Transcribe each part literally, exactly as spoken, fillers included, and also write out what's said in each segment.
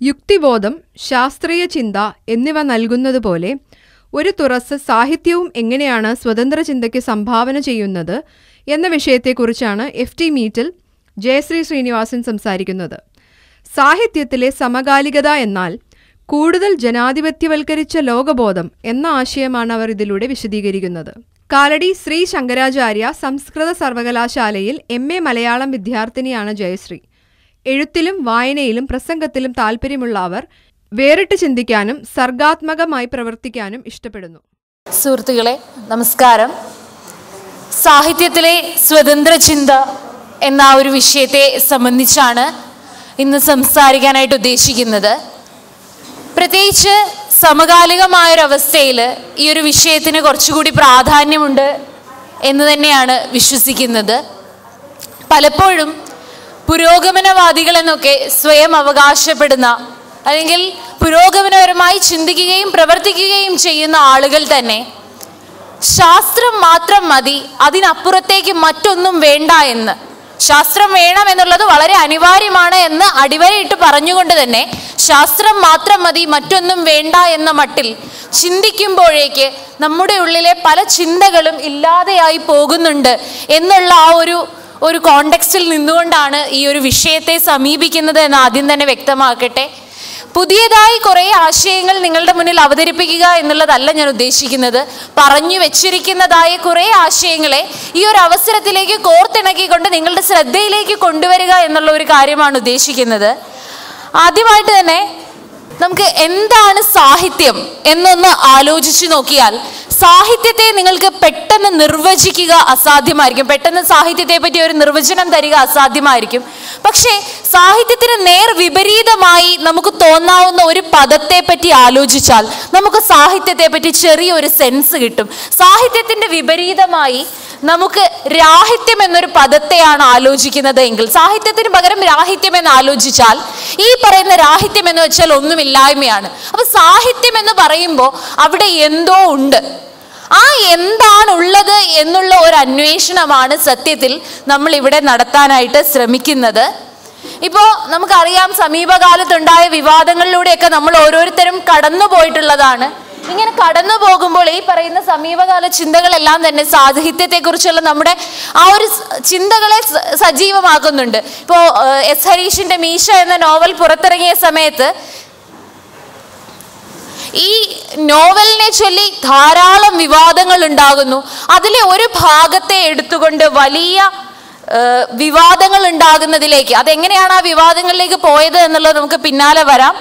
യുക്തിബോധം, ശാസ്ത്രീയ ചിന്ത എന്നിവ നൽകുന്നതുപോലെ ഒരു തുറസ്സ് സാഹിത്യവും എങ്ങനെയാണ് സ്വതന്ത്ര ചിന്തയ്ക്ക് സംഭാവന ചെയ്യുന്നത് എന്ന വിഷയത്തെക്കുറിച്ചാണ് എഫ് ടി മീറ്റിൽ ജയശ്രീ ശ്രീനിവാസൻ സംസാരിക്കുന്നത്. സാഹിത്യത്തിലെ സമകാലികത എന്നാൽ കൂടുതൽ ജനാധിപത്യവൽക്കരിച്ച ലോകബോധം എന്ന ആശയമാണ് അവർ ഇതിലൂടെ വിശദീകരിക്കുന്നത്. കാലടി ശ്രീ ശങ്കരാചാര്യ സംസ്കൃത സർവകലാശാലയിൽ എം എ മലയാളം വിദ്യാർത്ഥിനിയാണ് ജയശ്രീ. എഴുത്തിലും വായനയിലും പ്രസംഗത്തിലും താല്പര്യമുള്ള അവർ വേറിട്ട് ചിന്തിക്കാനും സർഗാത്മകമായി പ്രവർത്തിക്കാനും ഇഷ്ടപ്പെടുന്നു. സുഹൃത്തുക്കളെ നമസ്കാരം. സാഹിത്യത്തിലെ സ്വതന്ത്ര ചിന്ത എന്ന ഒരു വിഷയത്തെ സംബന്ധിച്ചാണ് ഇന്ന് സംസാരിക്കാനായിട്ട് ഉദ്ദേശിക്കുന്നത്. പ്രത്യേകിച്ച് സമകാലികമായൊരവസ്ഥയിൽ ഈ ഒരു വിഷയത്തിന് കുറച്ചുകൂടി പ്രാധാന്യമുണ്ട് എന്ന് തന്നെയാണ് വിശ്വസിക്കുന്നത്. പലപ്പോഴും പുരോഗമനവാദികൾ എന്നൊക്കെ സ്വയം അവകാശപ്പെടുന്ന അല്ലെങ്കിൽ പുരോഗമനപരമായി ചിന്തിക്കുകയും പ്രവർത്തിക്കുകയും ചെയ്യുന്ന ആളുകൾ തന്നെ ശാസ്ത്രം മാത്രം മതി, അതിനപ്പുറത്തേക്ക് മറ്റൊന്നും വേണ്ട എന്ന്, ശാസ്ത്രം വേണം എന്നുള്ളത് വളരെ അനിവാര്യമാണ് എന്ന് അടിവരയിട്ട് പറഞ്ഞുകൊണ്ട് തന്നെ ശാസ്ത്രം മാത്രം മതി, മറ്റൊന്നും വേണ്ട എന്ന മട്ടിൽ ചിന്തിക്കുമ്പോഴേക്ക് നമ്മുടെ ഉള്ളിലെ പല ചിന്തകളും ഇല്ലാതെയായി പോകുന്നുണ്ട് എന്നുള്ള ആ ഒരു ഒരു കോണ്ടെക്സ്റ്റിൽ നിന്നുകൊണ്ടാണ് ഈ ഒരു വിഷയത്തെ സമീപിക്കുന്നത് എന്ന് ആദ്യം തന്നെ വ്യക്തമാക്കട്ടെ. പുതിയതായി കുറേ ആശയങ്ങൾ നിങ്ങളുടെ മുന്നിൽ അവതരിപ്പിക്കുക എന്നുള്ളതല്ല ഞാൻ ഉദ്ദേശിക്കുന്നത്. പറഞ്ഞു വെച്ചിരിക്കുന്നതായ കുറേ ആശയങ്ങളെ ഈ ഒരു അവസരത്തിലേക്ക് കോർത്തിണക്കിക്കൊണ്ട് നിങ്ങളുടെ ശ്രദ്ധയിലേക്ക് കൊണ്ടുവരിക എന്നുള്ള ഒരു കാര്യമാണ് ഉദ്ദേശിക്കുന്നത്. ആദ്യമായിട്ട് തന്നെ നമുക്ക് എന്താണ് സാഹിത്യം എന്നൊന്ന് ആലോചിച്ച് നോക്കിയാൽ സാഹിത്യത്തെ നിങ്ങൾക്ക് പെട്ടെന്ന് നിർവചിക്കുക അസാധ്യമായിരിക്കും. പെട്ടെന്ന് സാഹിത്യത്തെ പറ്റി ഒരു നിർവചനം തരിക അസാധ്യമായിരിക്കും. പക്ഷേ സാഹിത്യത്തിന് നേർ വിപരീതമായി നമുക്ക് തോന്നാവുന്ന ഒരു പദത്തെ പറ്റി ആലോചിച്ചാൽ നമുക്ക് സാഹിത്യത്തെ പറ്റി ചെറിയൊരു സെൻസ് കിട്ടും. സാഹിത്യത്തിന്റെ വിപരീതമായി നമുക്ക് രാഹിത്യം എന്നൊരു പദത്തെയാണ് ആലോചിക്കുന്നത് എങ്കിൽ, സാഹിത്യത്തിന് പകരം രാഹിത്യം എന്ന് ആലോചിച്ചാൽ ഈ പറയുന്ന രാഹിത്യം എന്ന് വെച്ചാൽ ഒന്നുമില്ലായ്മയാണ്. അപ്പൊ സാഹിത്യം എന്ന് പറയുമ്പോൾ അവിടെ എന്തോ ഉണ്ട്. ആ എന്താണുള്ളത് എന്നുള്ള ഒരു അന്വേഷണമാണ് സത്യത്തിൽ നമ്മൾ ഇവിടെ നടത്താനായിട്ട് ശ്രമിക്കുന്നത്. ഇപ്പോൾ നമുക്കറിയാം, സമീപകാലത്തുണ്ടായ വിവാദങ്ങളിലൂടെയൊക്കെ നമ്മൾ ഓരോരുത്തരും കടന്നു പോയിട്ടുള്ളതാണ്. ഇങ്ങനെ കടന്നു പോകുമ്പോൾ ഈ പറയുന്ന സമീപകാല ചിന്തകളെല്ലാം തന്നെ സാഹിത്യത്തെക്കുറിച്ചുള്ള നമ്മുടെ ആ ഒരു ചിന്തകളെ സജീവമാക്കുന്നുണ്ട്. ഇപ്പോൾ എസ് ഹരീഷിന്റെ മീശ എന്ന നോവൽ പുറത്തിറങ്ങിയ സമയത്ത് ഈ നോവലിനെ ചൊല്ലി ധാരാളം വിവാദങ്ങൾ ഉണ്ടാകുന്നു. അതിലെ ഒരു ഭാഗത്തെ എടുത്തുകൊണ്ട് വലിയ വിവാദങ്ങൾ ഉണ്ടാകുന്നതിലേക്ക്, അതെങ്ങനെയാണ് ആ വിവാദങ്ങളിലേക്ക് പോയത് എന്നുള്ളത് നമുക്ക് പിന്നാലെ വരാം.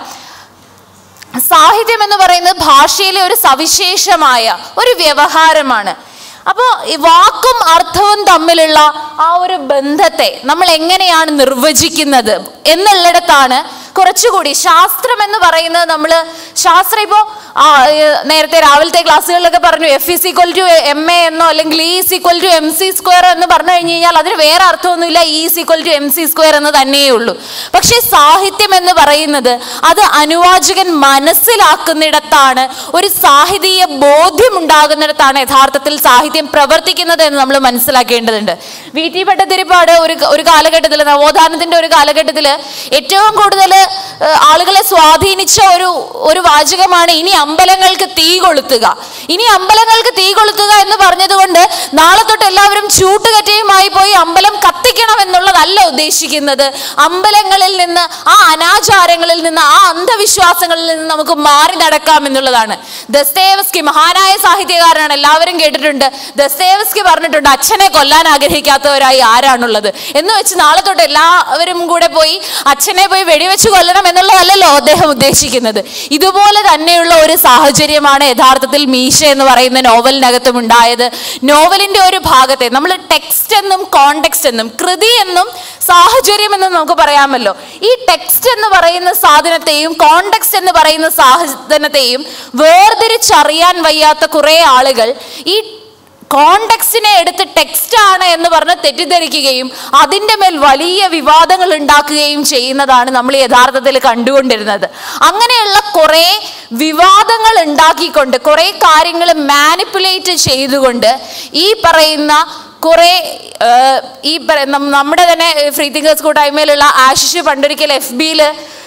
സാഹിത്യം എന്ന് പറയുന്നത് ഭാഷയിലെ ഒരു സവിശേഷമായ ഒരു വ്യവഹാരമാണ്. അപ്പോൾ ഈ വാക്കും അർത്ഥവും തമ്മിലുള്ള ആ ഒരു ബന്ധത്തെ നമ്മൾ എങ്ങനെയാണ് നിർവചിക്കുന്നത് എന്നുള്ളിടത്താണ് കുറച്ചുകൂടി ശാസ്ത്രം എന്ന് പറയുന്നത്. നമ്മൾ ശാസ്ത്രം ഇപ്പോൾ നേരത്തെ രാവിലത്തെ ക്ലാസ്സുകളിലൊക്കെ പറഞ്ഞു F is equal to M A എന്നോ അല്ലെങ്കിൽ E is equal to M C square എന്ന് പറഞ്ഞു കഴിഞ്ഞ് കഴിഞ്ഞാൽ അതിന് വേറെ അർത്ഥമൊന്നുമില്ല, E is equal to M C square എന്ന് തന്നെയേ ഉള്ളൂ. പക്ഷേ സാഹിത്യം എന്ന് പറയുന്നത് അത് അനുവാചകൻ മനസ്സിലാക്കുന്നിടത്താണ്, ഒരു സാഹിതീയ ബോധ്യം ഉണ്ടാകുന്നിടത്താണ് യഥാർത്ഥത്തിൽ സാഹിത്യം പ്രവർത്തിക്കുന്നത് എന്ന് നമ്മൾ മനസ്സിലാക്കേണ്ടതുണ്ട്. വി ടി ഭട്ടതിരിപ്പാട് ഒരു ഒരു കാലഘട്ടത്തിൽ, നവോത്ഥാനത്തിന്റെ ഒരു കാലഘട്ടത്തിൽ ഏറ്റവും കൂടുതൽ ആളുകളെ സ്വാധീനിച്ച ഒരു ഒരു വാചകമാണ് ഇനി അമ്പലങ്ങൾക്ക് തീ കൊളുത്തുക. ഇനി അമ്പലങ്ങൾക്ക് തീ കൊളുത്തുക എന്ന് പറഞ്ഞതുകൊണ്ട് നാളെ തൊട്ട് എല്ലാവരും ചൂട്ടുകറ്റയുമായി പോയി അമ്പലം കത്തിക്കണം എന്നുള്ളതല്ല ഉദ്ദേശിക്കുന്നത്. അമ്പലങ്ങളിൽ നിന്ന്, ആ അനാചാരങ്ങളിൽ നിന്ന്, ആ അന്ധവിശ്വാസങ്ങളിൽ നിന്ന് നമുക്ക് മാറി നടക്കാം എന്നുള്ളതാണ്. ദസ്തയേവ്സ്കി മഹാനായ സാഹിത്യകാരനാണ്, എല്ലാവരും കേട്ടിട്ടുണ്ട്. ദസ്തയേവ്സ്കി പറഞ്ഞിട്ടുണ്ട്, അച്ഛനെ കൊല്ലാൻ ആഗ്രഹിക്കാത്തവരായി ആരാണുള്ളത് എന്ന് വെച്ച് നാളെ തൊട്ട് എല്ലാവരും കൂടെ പോയി അച്ഛനെ പോയി വെടിവെച്ച് കൊല്ലണം എന്നുള്ളതല്ലല്ലോ അദ്ദേഹം ഉദ്ദേശിക്കുന്നത്. ഇതുപോലെ തന്നെയുള്ള ഒരു സാഹചര്യമാണ് യഥാർത്ഥത്തിൽ മീശ എന്ന് പറയുന്ന നോവലിനകത്തും ഉണ്ടായത്. നോവലിന്റെ ഒരു ഭാഗത്തെ നമ്മൾ ടെക്സ്റ്റ് എന്നും കോണ്ടെക്സ്റ്റ് എന്നും കൃതി എന്നും സാഹചര്യം എന്നും നമുക്ക് പറയാമല്ലോ. ഈ ടെക്സ്റ്റ് എന്ന് പറയുന്ന സാധനത്തെയും കോണ്ടെക്സ്റ്റ് എന്ന് പറയുന്ന സാധനത്തെയും വേർതിരിച്ചറിയാൻ വയ്യാത്ത കുറെ ആളുകൾ ഈ കോണ്ടെക്സ്റ്റിനെ എടുത്ത് ടെക്സ്റ്റ് ആണ് എന്ന് പറഞ്ഞ് തെറ്റിദ്ധരിക്കുകയും അതിൻ്റെ മേൽ വലിയ വിവാദങ്ങൾ ഉണ്ടാക്കുകയും ചെയ്യുന്നതാണ് നമ്മൾ യഥാർത്ഥത്തിൽ കണ്ടുകൊണ്ടിരുന്നത്. അങ്ങനെയുള്ള കുറേ വിവാദങ്ങൾ ഉണ്ടാക്കിക്കൊണ്ട് കുറേ കാര്യങ്ങൾ മാനിപ്പുലേറ്റ് ചെയ്തുകൊണ്ട് ഈ പറയുന്ന കുറെ ഈ നമ്മുടെ തന്നെ ഫ്രീ തിങ്കേഴ്സ് കൂട്ടായ്മയിലുള്ള ആശിഷ് പണ്ടൊരിക്കൽ എഫ് ബിയിൽ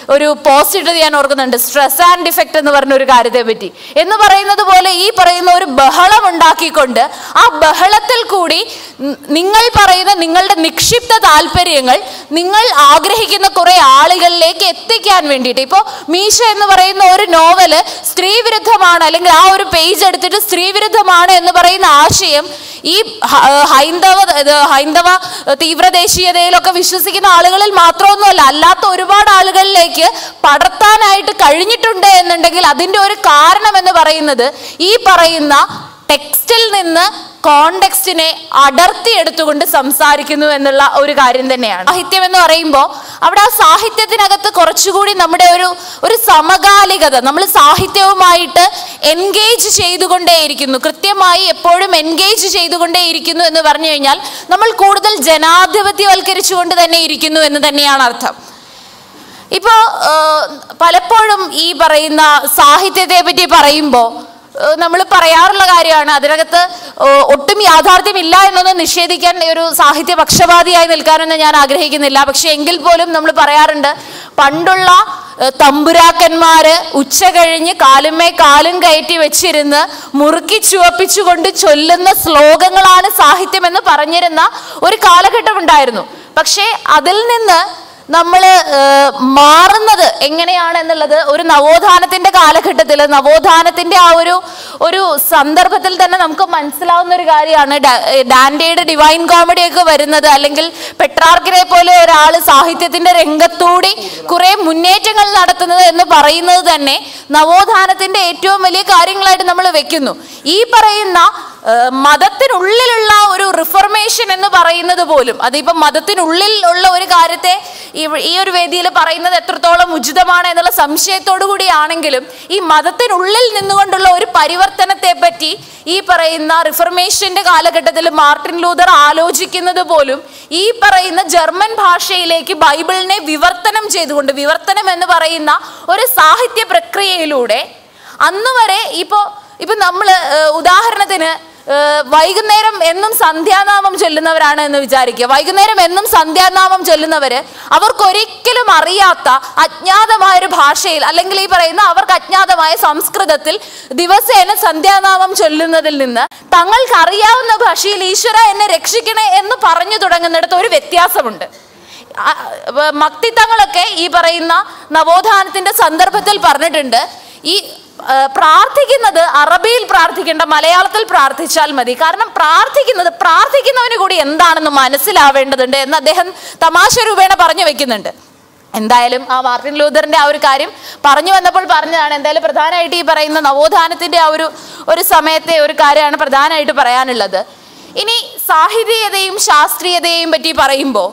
ഒരു പോസ്റ്റ് ഇട്ടത് ഞാൻ ഓർക്കുന്നുണ്ട്, സ്ട്രെസ് ആൻഡ് ഡിഫക്റ്റ് എന്ന് പറഞ്ഞ ഒരു കാര്യത്തെ പറ്റി. എന്ന് പറയുന്നത് പോലെ ഈ പറയുന്ന ഒരു ബഹളം ഉണ്ടാക്കിക്കൊണ്ട് ആ ബഹളത്തിൽ കൂടി നിങ്ങൾ പറയുന്ന നിങ്ങളുടെ നിക്ഷിപ്ത താല്പര്യങ്ങൾ നിങ്ങൾ ആഗ്രഹിക്കുന്ന കുറെ ആളുകളിലേക്ക് എത്തിക്കാൻ വേണ്ടിയിട്ട്. ഇപ്പോൾ മീശ എന്ന് പറയുന്ന ഒരു നോവല് സ്ത്രീ വിരുദ്ധമാണ്, അല്ലെങ്കിൽ ആ ഒരു പേജ് എടുത്തിട്ട് സ്ത്രീ വിരുദ്ധമാണ് എന്ന് പറയുന്ന ആശയം ഈ ഹൈന്ദവ ഹൈന്ദവ തീവ്രദേശീയതയിലൊക്കെ വിശ്വസിക്കുന്ന ആളുകളിൽ മാത്രമൊന്നുമല്ല, അല്ലാത്ത ഒരുപാട് ആളുകളിലേക്ക് പടർത്താനായിട്ട് കഴിഞ്ഞിട്ടുണ്ട് എന്നുണ്ടെങ്കിൽ അതിൻ്റെ ഒരു കാരണം എന്ന് പറയുന്നത് ഈ പറയുന്ന ടെക്സ്റ്റിൽ നിന്ന് കോണ്ടെക്സ്റ്റിനെ അടർത്തി എടുത്തുകൊണ്ട് സംസാരിക്കുന്നു എന്നുള്ള ഒരു കാര്യം തന്നെയാണ്. സാഹിത്യം എന്ന് പറയുമ്പോൾ അവിടെ ആ സാഹിത്യത്തിനകത്ത് കുറച്ചുകൂടി നമ്മുടെ ഒരു ഒരു സമകാലികത, നമ്മൾ സാഹിത്യവുമായിട്ട് എൻഗേജ് ചെയ്തുകൊണ്ടേയിരിക്കുന്നു, കൃത്യമായി എപ്പോഴും എൻഗേജ് ചെയ്തുകൊണ്ടേയിരിക്കുന്നു എന്ന് പറഞ്ഞു കഴിഞ്ഞാൽ നമ്മൾ കൂടുതൽ ജനാധിപത്യവൽക്കരിച്ചുകൊണ്ട് തന്നെ ഇരിക്കുന്നു എന്ന് തന്നെയാണ് അർത്ഥം. ഇപ്പോൾ പലപ്പോഴും ഈ പറയുന്ന സാഹിത്യത്തെ പറ്റി പറയുമ്പോൾ നമ്മൾ പറയാറുള്ള കാര്യമാണ്, അതിനകത്ത് ഒട്ടും യാഥാർത്ഥ്യമില്ല എന്നൊന്നും നിഷേധിക്കാൻ ഒരു സാഹിത്യ പക്ഷപാതിയായി നിൽക്കാനൊന്നും ഞാൻ ആഗ്രഹിക്കുന്നില്ല. പക്ഷെ എങ്കിൽ പോലും നമ്മൾ പറയാറുണ്ട്, പണ്ടുള്ള തമ്പുരാക്കന്മാര് ഉച്ച കഴിഞ്ഞ് കാലുമേ കാലും കയറ്റി വെച്ചിരുന്ന് മുറുക്കി ചുവപ്പിച്ചുകൊണ്ട് ചൊല്ലുന്ന ശ്ലോകങ്ങളാണ് സാഹിത്യം എന്ന് പറഞ്ഞിരുന്ന ഒരു കാലഘട്ടം ഉണ്ടായിരുന്നു. പക്ഷേ അതിൽ നിന്ന് നമ്മൾ മാറുന്നത് എങ്ങനെയാണ് എന്നുള്ളത് ഒരു നവോത്ഥാനത്തിന്റെ കാലഘട്ടത്തിൽ, നവോത്ഥാനത്തിന്റെ ആ ഒരു ഒരു സന്ദർഭത്തിൽ തന്നെ നമുക്ക് മനസ്സിലാവുന്ന ഒരു കാര്യമാണ്. ഡാന്റെയുടെ ഡിവൈൻ കോമഡി ഒക്കെ വരുന്നത്, അല്ലെങ്കിൽ പെട്രാർക്കിനെ പോലെ ഒരാൾ സാഹിത്യത്തിന്റെ രംഗത്തൂടി കുറെ മുന്നേറ്റങ്ങൾ നടത്തുന്നത് എന്ന് പറയുന്നത് തന്നെ നവോത്ഥാനത്തിന്റെ ഏറ്റവും വലിയ കാര്യങ്ങളായിട്ട് നമ്മൾ വെക്കുന്നു. ഈ പറയുന്ന മതത്തിനുള്ളിലുള്ള ഒരു റിഫർമേഷൻ എന്ന് പറയുന്നത് പോലും, അതിപ്പം മതത്തിനുള്ളിൽ ഉള്ള ഒരു കാര്യത്തെ ഈ ഒരു വേദിയിൽ പറയുന്നത് എത്രത്തോളം ഉചിതമാണ് എന്നുള്ള സംശയത്തോടു കൂടിയാണെങ്കിലും ഈ മതത്തിനുള്ളിൽ നിന്നുകൊണ്ടുള്ള ഒരു പരിവർത്തനത്തെ പറ്റി ഈ പറയുന്ന റിഫർമേഷന്റെ കാലഘട്ടത്തിൽ മാർട്ടിൻ ലൂതർ ആലോചിക്കുന്നത് പോലും ഈ പറയുന്ന ജർമ്മൻ ഭാഷയിലേക്ക് ബൈബിളിനെ വിവർത്തനം ചെയ്തുകൊണ്ട്, വിവർത്തനം എന്ന് പറയുന്ന ഒരു സാഹിത്യ പ്രക്രിയയിലൂടെ. അന്ന് വരെ ഇപ്പോ ഇപ്പൊ നമ്മൾ ഉദാഹരണത്തിന് വൈകുന്നേരം എന്നും സന്ധ്യാനാമം ചൊല്ലുന്നവരാണ് എന്ന് വിചാരിക്കുക. വൈകുന്നേരം എന്നും സന്ധ്യാനാമം ചൊല്ലുന്നവര് അവർക്കൊരിക്കലും അറിയാത്ത അജ്ഞാതമായൊരു ഭാഷയിൽ, അല്ലെങ്കിൽ ഈ പറയുന്ന അവർക്ക് അജ്ഞാതമായ സംസ്കൃതത്തിൽ ദിവസേന സന്ധ്യാനാമം ചൊല്ലുന്നതിൽ നിന്ന് തങ്ങൾക്ക് അറിയാവുന്ന ഭാഷയിൽ ഈശ്വര എന്നെ രക്ഷിക്കണേ എന്ന് പറഞ്ഞു തുടങ്ങുന്നിടത്ത് ഒരു വ്യത്യാസമുണ്ട്. മക്തിത്തങ്ങളൊക്കെ ഈ പറയുന്ന നവോത്ഥാനത്തിന്റെ സന്ദർഭത്തിൽ പറഞ്ഞിട്ടുണ്ട്, ഈ പ്രാർത്ഥിക്കുന്നത് അറബിയിൽ പ്രാർത്ഥിക്കേണ്ട, മലയാളത്തിൽ പ്രാർത്ഥിച്ചാൽ മതി. കാരണം പ്രാർത്ഥിക്കുന്നത് പ്രാർത്ഥിക്കുന്നവന് കൂടി എന്താണെന്ന് മനസ്സിലാവേണ്ടതുണ്ട് എന്ന് അദ്ദേഹം തമാശ രൂപേണ പറഞ്ഞു വെക്കുന്നുണ്ട്. എന്തായാലും ആ മാർട്ടിൻ ലൂതറിന്റെ ആ ഒരു കാര്യം പറഞ്ഞു വന്നപ്പോൾ പറഞ്ഞതാണ്. എന്തായാലും പ്രധാനമായിട്ട് ഈ പറയുന്ന നവോത്ഥാനത്തിന്റെ ആ ഒരു ഒരു സമയത്തെ ഒരു കാര്യമാണ് പ്രധാനമായിട്ട് പറയാനുള്ളത്. ഇനി സാഹിത്യതയും ശാസ്ത്രീയതയും പറ്റി പറയുമ്പോൾ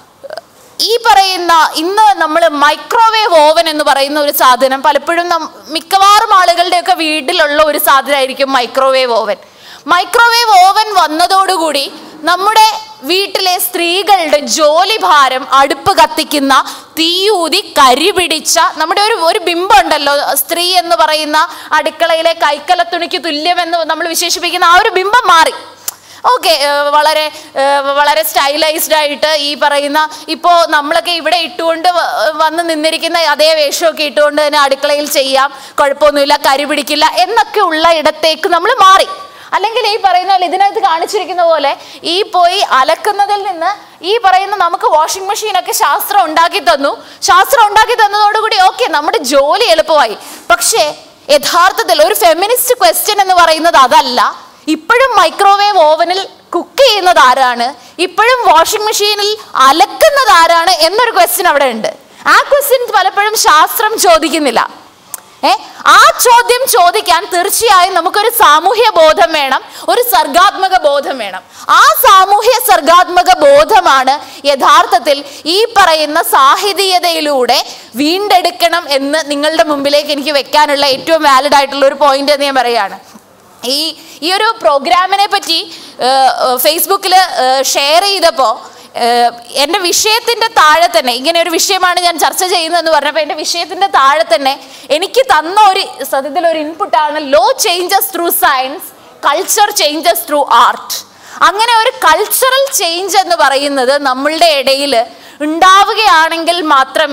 ഈ പറയുന്ന ഇന്ന് നമ്മൾ മൈക്രോവേവ് ഓവൻ എന്ന് പറയുന്ന ഒരു സാധനം പലപ്പോഴും മിക്കവാറും ആളുകളുടെയൊക്കെ വീട്ടിലുള്ള ഒരു സാധനമായിരിക്കും മൈക്രോവേവ് ഓവൻ. മൈക്രോവേവ് ഓവൻ വന്നതോടുകൂടി നമ്മുടെ വീട്ടിലെ സ്ത്രീകളുടെ ജോലി ഭാരം, അടുപ്പ് കത്തിക്കുന്ന, തീയൂതി കരി പിടിച്ച നമ്മുടെ ഒരു ഒരു ബിംബം ഉണ്ടല്ലോ, സ്ത്രീ എന്ന് പറയുന്ന അടുക്കളയിലെ കൈക്കലത്തുണിക്ക് തുല്യമെന്ന് നമ്മൾ വിശേഷിപ്പിക്കുന്ന ആ ഒരു ബിംബം മാറി. ഓക്കെ, വളരെ വളരെ സ്റ്റൈലൈസ്ഡ് ആയിട്ട് ഈ പറയുന്ന ഇപ്പോൾ നമ്മളൊക്കെ ഇവിടെ ഇട്ടുകൊണ്ട് വന്ന് നിന്നിരിക്കുന്ന അതേ വേഷമൊക്കെ ഇട്ടുകൊണ്ട് തന്നെ അടുക്കളയിൽ ചെയ്യാം, കുഴപ്പമൊന്നുമില്ല, കരി പിടിക്കില്ല എന്നൊക്കെ ഉള്ള ഇടത്തേക്ക് നമ്മൾ മാറി. അല്ലെങ്കിൽ ഈ പറയുന്ന ഇതിനകത്ത് കാണിച്ചിരിക്കുന്ന പോലെ ഈ പോയി അലക്കുന്നതിൽ നിന്ന് ഈ പറയുന്ന നമുക്ക് വാഷിംഗ് മെഷീനൊക്കെ ശാസ്ത്രം ഉണ്ടാക്കി തന്നു. ശാസ്ത്രം ഉണ്ടാക്കി തന്നതോടുകൂടി ഓക്കെ, നമ്മുടെ ജോലി എളുപ്പമായി. പക്ഷേ യഥാർത്ഥത്തിൽ ഒരു ഫെമിനിസ്റ്റ് ക്വസ്റ്റ്യൻ എന്ന് പറയുന്നത് അതല്ല. ഇപ്പോഴും മൈക്രോവേവ് ഓവനിൽ കുക്ക് ചെയ്യുന്നത് ആരാണ്, ഇപ്പോഴും വാഷിംഗ് മെഷീനിൽ അലക്കുന്നത് ആരാണ് എന്നൊരു ക്വസ്റ്റ്യൻ അവിടെ ഉണ്ട്. ആ ക്വസ്റ്റ്യൻ പലപ്പോഴും ശാസ്ത്രം ചോദിക്കുന്നില്ല. ഏ ആ ചോദ്യം ചോദിക്കാൻ തീർച്ചയായും നമുക്കൊരു സാമൂഹ്യ ബോധം വേണം, ഒരു സർഗാത്മക ബോധം വേണം. ആ സാമൂഹ്യ സർഗാത്മക ബോധമാണ് യഥാർത്ഥത്തിൽ ഈ പറയുന്ന സാഹിതീയതയിലൂടെ വീണ്ടെടുക്കണം എന്ന് നിങ്ങളുടെ മുമ്പിലേക്ക് എനിക്ക് വെക്കാനുള്ള ഏറ്റവും വാലിഡ് ആയിട്ടുള്ള ഒരു പോയിന്റ് എന്ന് ഞാൻ പറയുകയാണ്. ഈ ഈ ഒരു പ്രോഗ്രാമിനെ പറ്റി ഫേസ്ബുക്കിൽ ഷെയർ ചെയ്തപ്പോൾ എൻ്റെ വിഷയത്തിൻ്റെ താഴെ തന്നെ, ഇങ്ങനെ ഒരു വിഷയമാണ് ഞാൻ ചർച്ച ചെയ്യുന്നതെന്ന് പറഞ്ഞപ്പോൾ എൻ്റെ വിഷയത്തിൻ്റെ താഴെ തന്നെ എനിക്ക് തന്ന ഒരു സത്യത്തിൽ ഒരു ഇൻപുട്ടാണ് law changes through science, culture changes through art. അങ്ങനെ ഒരു കൾച്ചറൽ ചേഞ്ച് എന്ന് പറയുന്നത് നമ്മളുടെ ഇടയിൽ ഉണ്ടാവുകയാണെങ്കിൽ മാത്രമേ